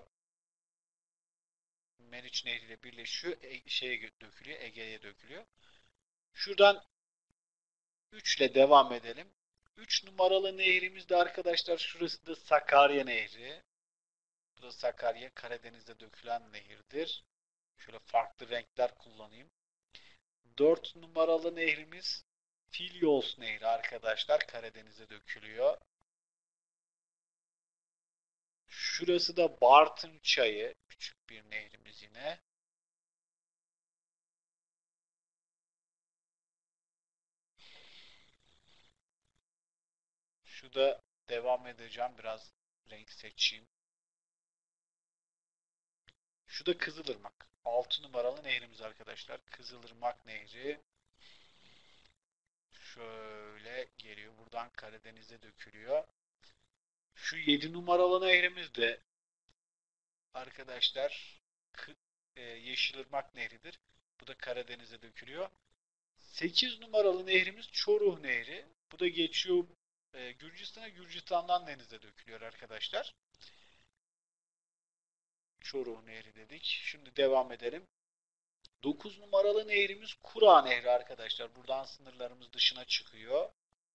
Meriç Nehri ile birleşiyor. Şeye dökülüyor. Ege'ye dökülüyor. Şuradan 3 ile devam edelim. 3 numaralı nehrimiz de arkadaşlar şurası da Sakarya Nehri. Bu da Sakarya Karadeniz'de dökülen nehirdir. Şöyle farklı renkler kullanayım. 4 numaralı nehrimiz Filyos Nehri arkadaşlar Karadeniz'e dökülüyor. Şurası da Bartın Çayı. Küçük bir nehrimiz yine. Şu da devam edeceğim. Biraz renk seçeyim. Şu da Kızılırmak. 6 numaralı nehrimiz arkadaşlar. Kızılırmak Nehri. Şöyle geliyor. Buradan Karadeniz'e dökülüyor. Şu 7 numaralı nehrimiz de arkadaşlar Yeşilırmak Nehri'dir. Bu da Karadeniz'e dökülüyor. 8 numaralı nehrimiz Çoruh Nehri. Bu da geçiyor Gürcistan'a, Gürcistan'dan denize dökülüyor arkadaşlar. Çoruh Nehri dedik. Şimdi devam edelim. 9 numaralı nehrimiz Kura Nehri arkadaşlar. Buradan sınırlarımız dışına çıkıyor.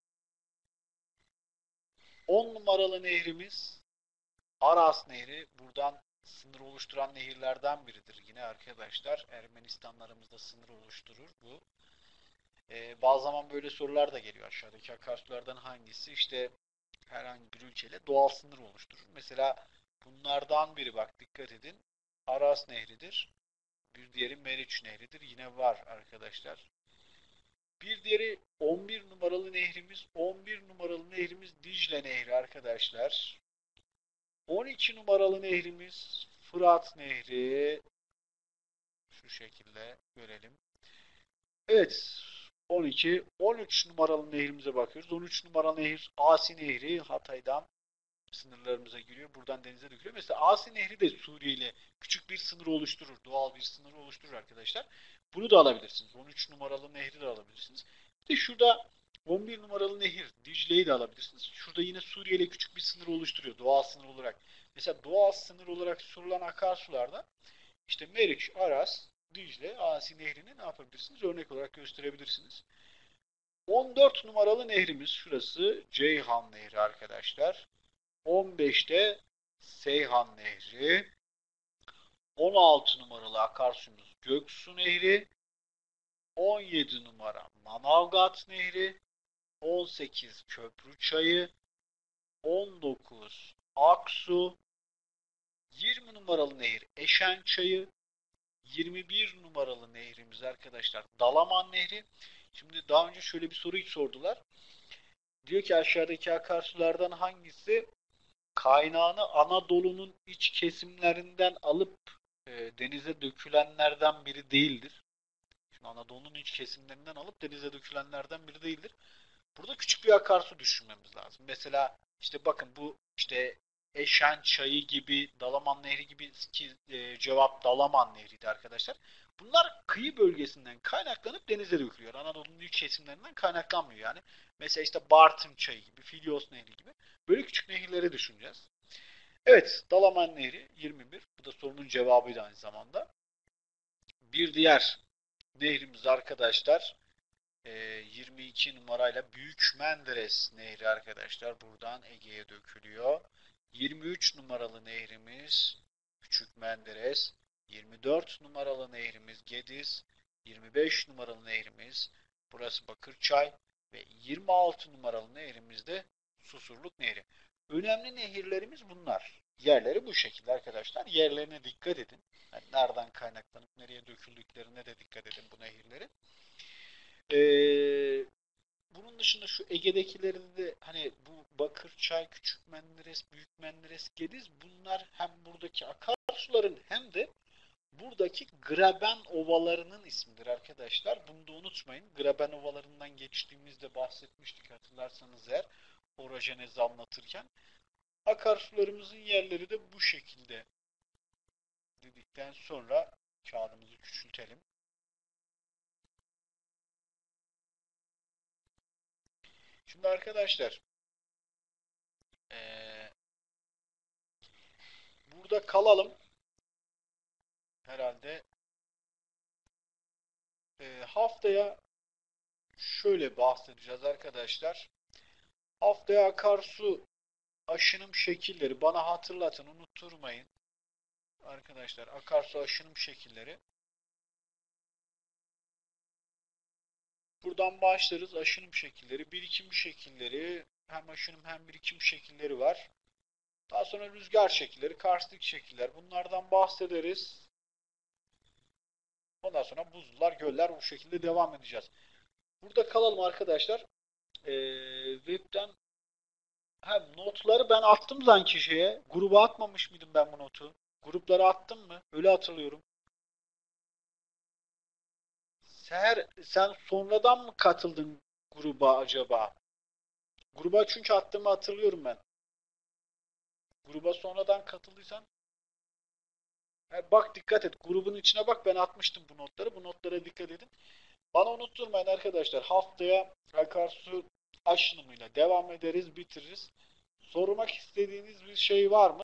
10 numaralı nehrimiz Aras Nehri. Buradan sınır oluşturan nehirlerden biridir. Yine arkadaşlar Ermenistanlarımızda sınır oluşturur bu. Bazı zaman böyle sorular da geliyor aşağıdaki akarsulardan hangisi işte herhangi bir ülkeyle doğal sınır oluşturur. Mesela bunlardan biri bak dikkat edin. Aras Nehri'dir. Bir diğeri Meriç Nehri'dir. Yine var arkadaşlar. Bir diğeri 11 numaralı nehrimiz. 11 numaralı nehrimiz Dicle Nehri arkadaşlar. 12 numaralı nehrimiz Fırat Nehri. Şu şekilde görelim. Evet. 12. 13 numaralı nehrimize bakıyoruz. 13 numaralı nehir Asi Nehri Hatay'dan sınırlarımıza giriyor. Buradan denize dökülüyor. Mesela Asi Nehri de Suriye ile küçük bir sınır oluşturur. Doğal bir sınır oluşturur arkadaşlar. Bunu da alabilirsiniz. 13 numaralı nehri de alabilirsiniz. Bir de şurada 11 numaralı nehir Dicle'yi de alabilirsiniz. Şurada yine Suriye ile küçük bir sınır oluşturuyor. Doğal sınır olarak. Mesela doğal sınır olarak sorulan akarsularda işte Meriç, Aras, Dicle, Asi Nehri'ni ne yapabilirsiniz? Örnek olarak gösterebilirsiniz. 14 numaralı nehrimiz şurası Ceyhan Nehri arkadaşlar. 15'te Seyhan Nehri. 16 numaralı akarsuyumuz Göksu Nehri. 17 numara Manavgat Nehri. 18 Köprü Çayı. 19 Aksu. 20 numaralı nehir Eşen Çayı. 21 numaralı nehrimiz arkadaşlar Dalaman Nehri. Şimdi daha önce şöyle bir soruyu sordular. Diyor ki aşağıdaki akarsulardan hangisi kaynağını Anadolu'nun iç kesimlerinden alıp denize dökülenlerden biri değildir. Şimdi Anadolu'nun iç kesimlerinden alıp denize dökülenlerden biri değildir. Burada küçük bir akarsu düşünmemiz lazım. Mesela işte bakın bu işte Eşen Çayı gibi, Dalaman Nehri gibi ki cevap Dalaman Nehri'ydi arkadaşlar. Bunlar kıyı bölgesinden kaynaklanıp denize dökülüyor. Anadolu'nun iç kesimlerinden kaynaklanmıyor yani. Mesela işte Bartın Çayı gibi, Filyos Nehri gibi. Böyle küçük nehirleri düşüneceğiz. Evet, Dalaman Nehri 21. Bu da sorunun cevabıydı aynı zamanda. Bir diğer nehrimiz arkadaşlar 22 numarayla Büyük Menderes Nehri arkadaşlar. Buradan Ege'ye dökülüyor. 23 numaralı nehrimiz Küçük Menderes. 24 numaralı nehrimiz Gediz. 25 numaralı nehrimiz burası Bakırçay. Ve 26 numaralı nehrimiz de Susurluk Nehri. Önemli nehirlerimiz bunlar. Yerleri bu şekilde arkadaşlar. Yerlerine dikkat edin. Yani nereden kaynaklanıp nereye döküldüklerine de dikkat edin bu nehirlerin. Ee, Bunun dışında şu Ege'dekileri de hani bu Bakırçay, Küçük Menderes, Büyük Menderes, Gediz bunlar hem buradaki akarsuların hem de buradaki graben ovalarının ismidir arkadaşlar. Bunu da unutmayın. Graben ovalarından geçtiğimizde bahsetmiştik hatırlarsanız eğer orojenezi anlatırken. Akarsularımızın yerleri de bu şekilde dedikten sonra kağıdımızı küçültelim. Şimdi arkadaşlar burada kalalım. Herhalde haftaya şöyle bahsedeceğiz arkadaşlar. Haftaya akarsu aşınım şekilleri bana hatırlatın unutturmayın. Arkadaşlar akarsu aşınım şekilleri. Buradan başlarız aşınım şekilleri, birikim şekilleri, hem aşınım hem birikim şekilleri var. Daha sonra rüzgar şekilleri, karstik şekiller. Bunlardan bahsederiz. Ondan sonra buzullar, göller bu şekilde devam edeceğiz. Burada kalalım arkadaşlar. Web'den notları ben attım sanki şeye. Gruba atmamış mıydım ben bu notu? Gruplara attım mı? Öyle hatırlıyorum. Seher, sen sonradan mı katıldın gruba acaba? Gruba çünkü attığımı hatırlıyorum ben. Gruba sonradan katıldıysan bak dikkat et. Grubun içine bak, ben atmıştım bu notları. Bu notlara dikkat edin. Bana unutturmayın arkadaşlar. Haftaya akarsu aşınımıyla devam ederiz, bitiririz. Sormak istediğiniz bir şey var mı?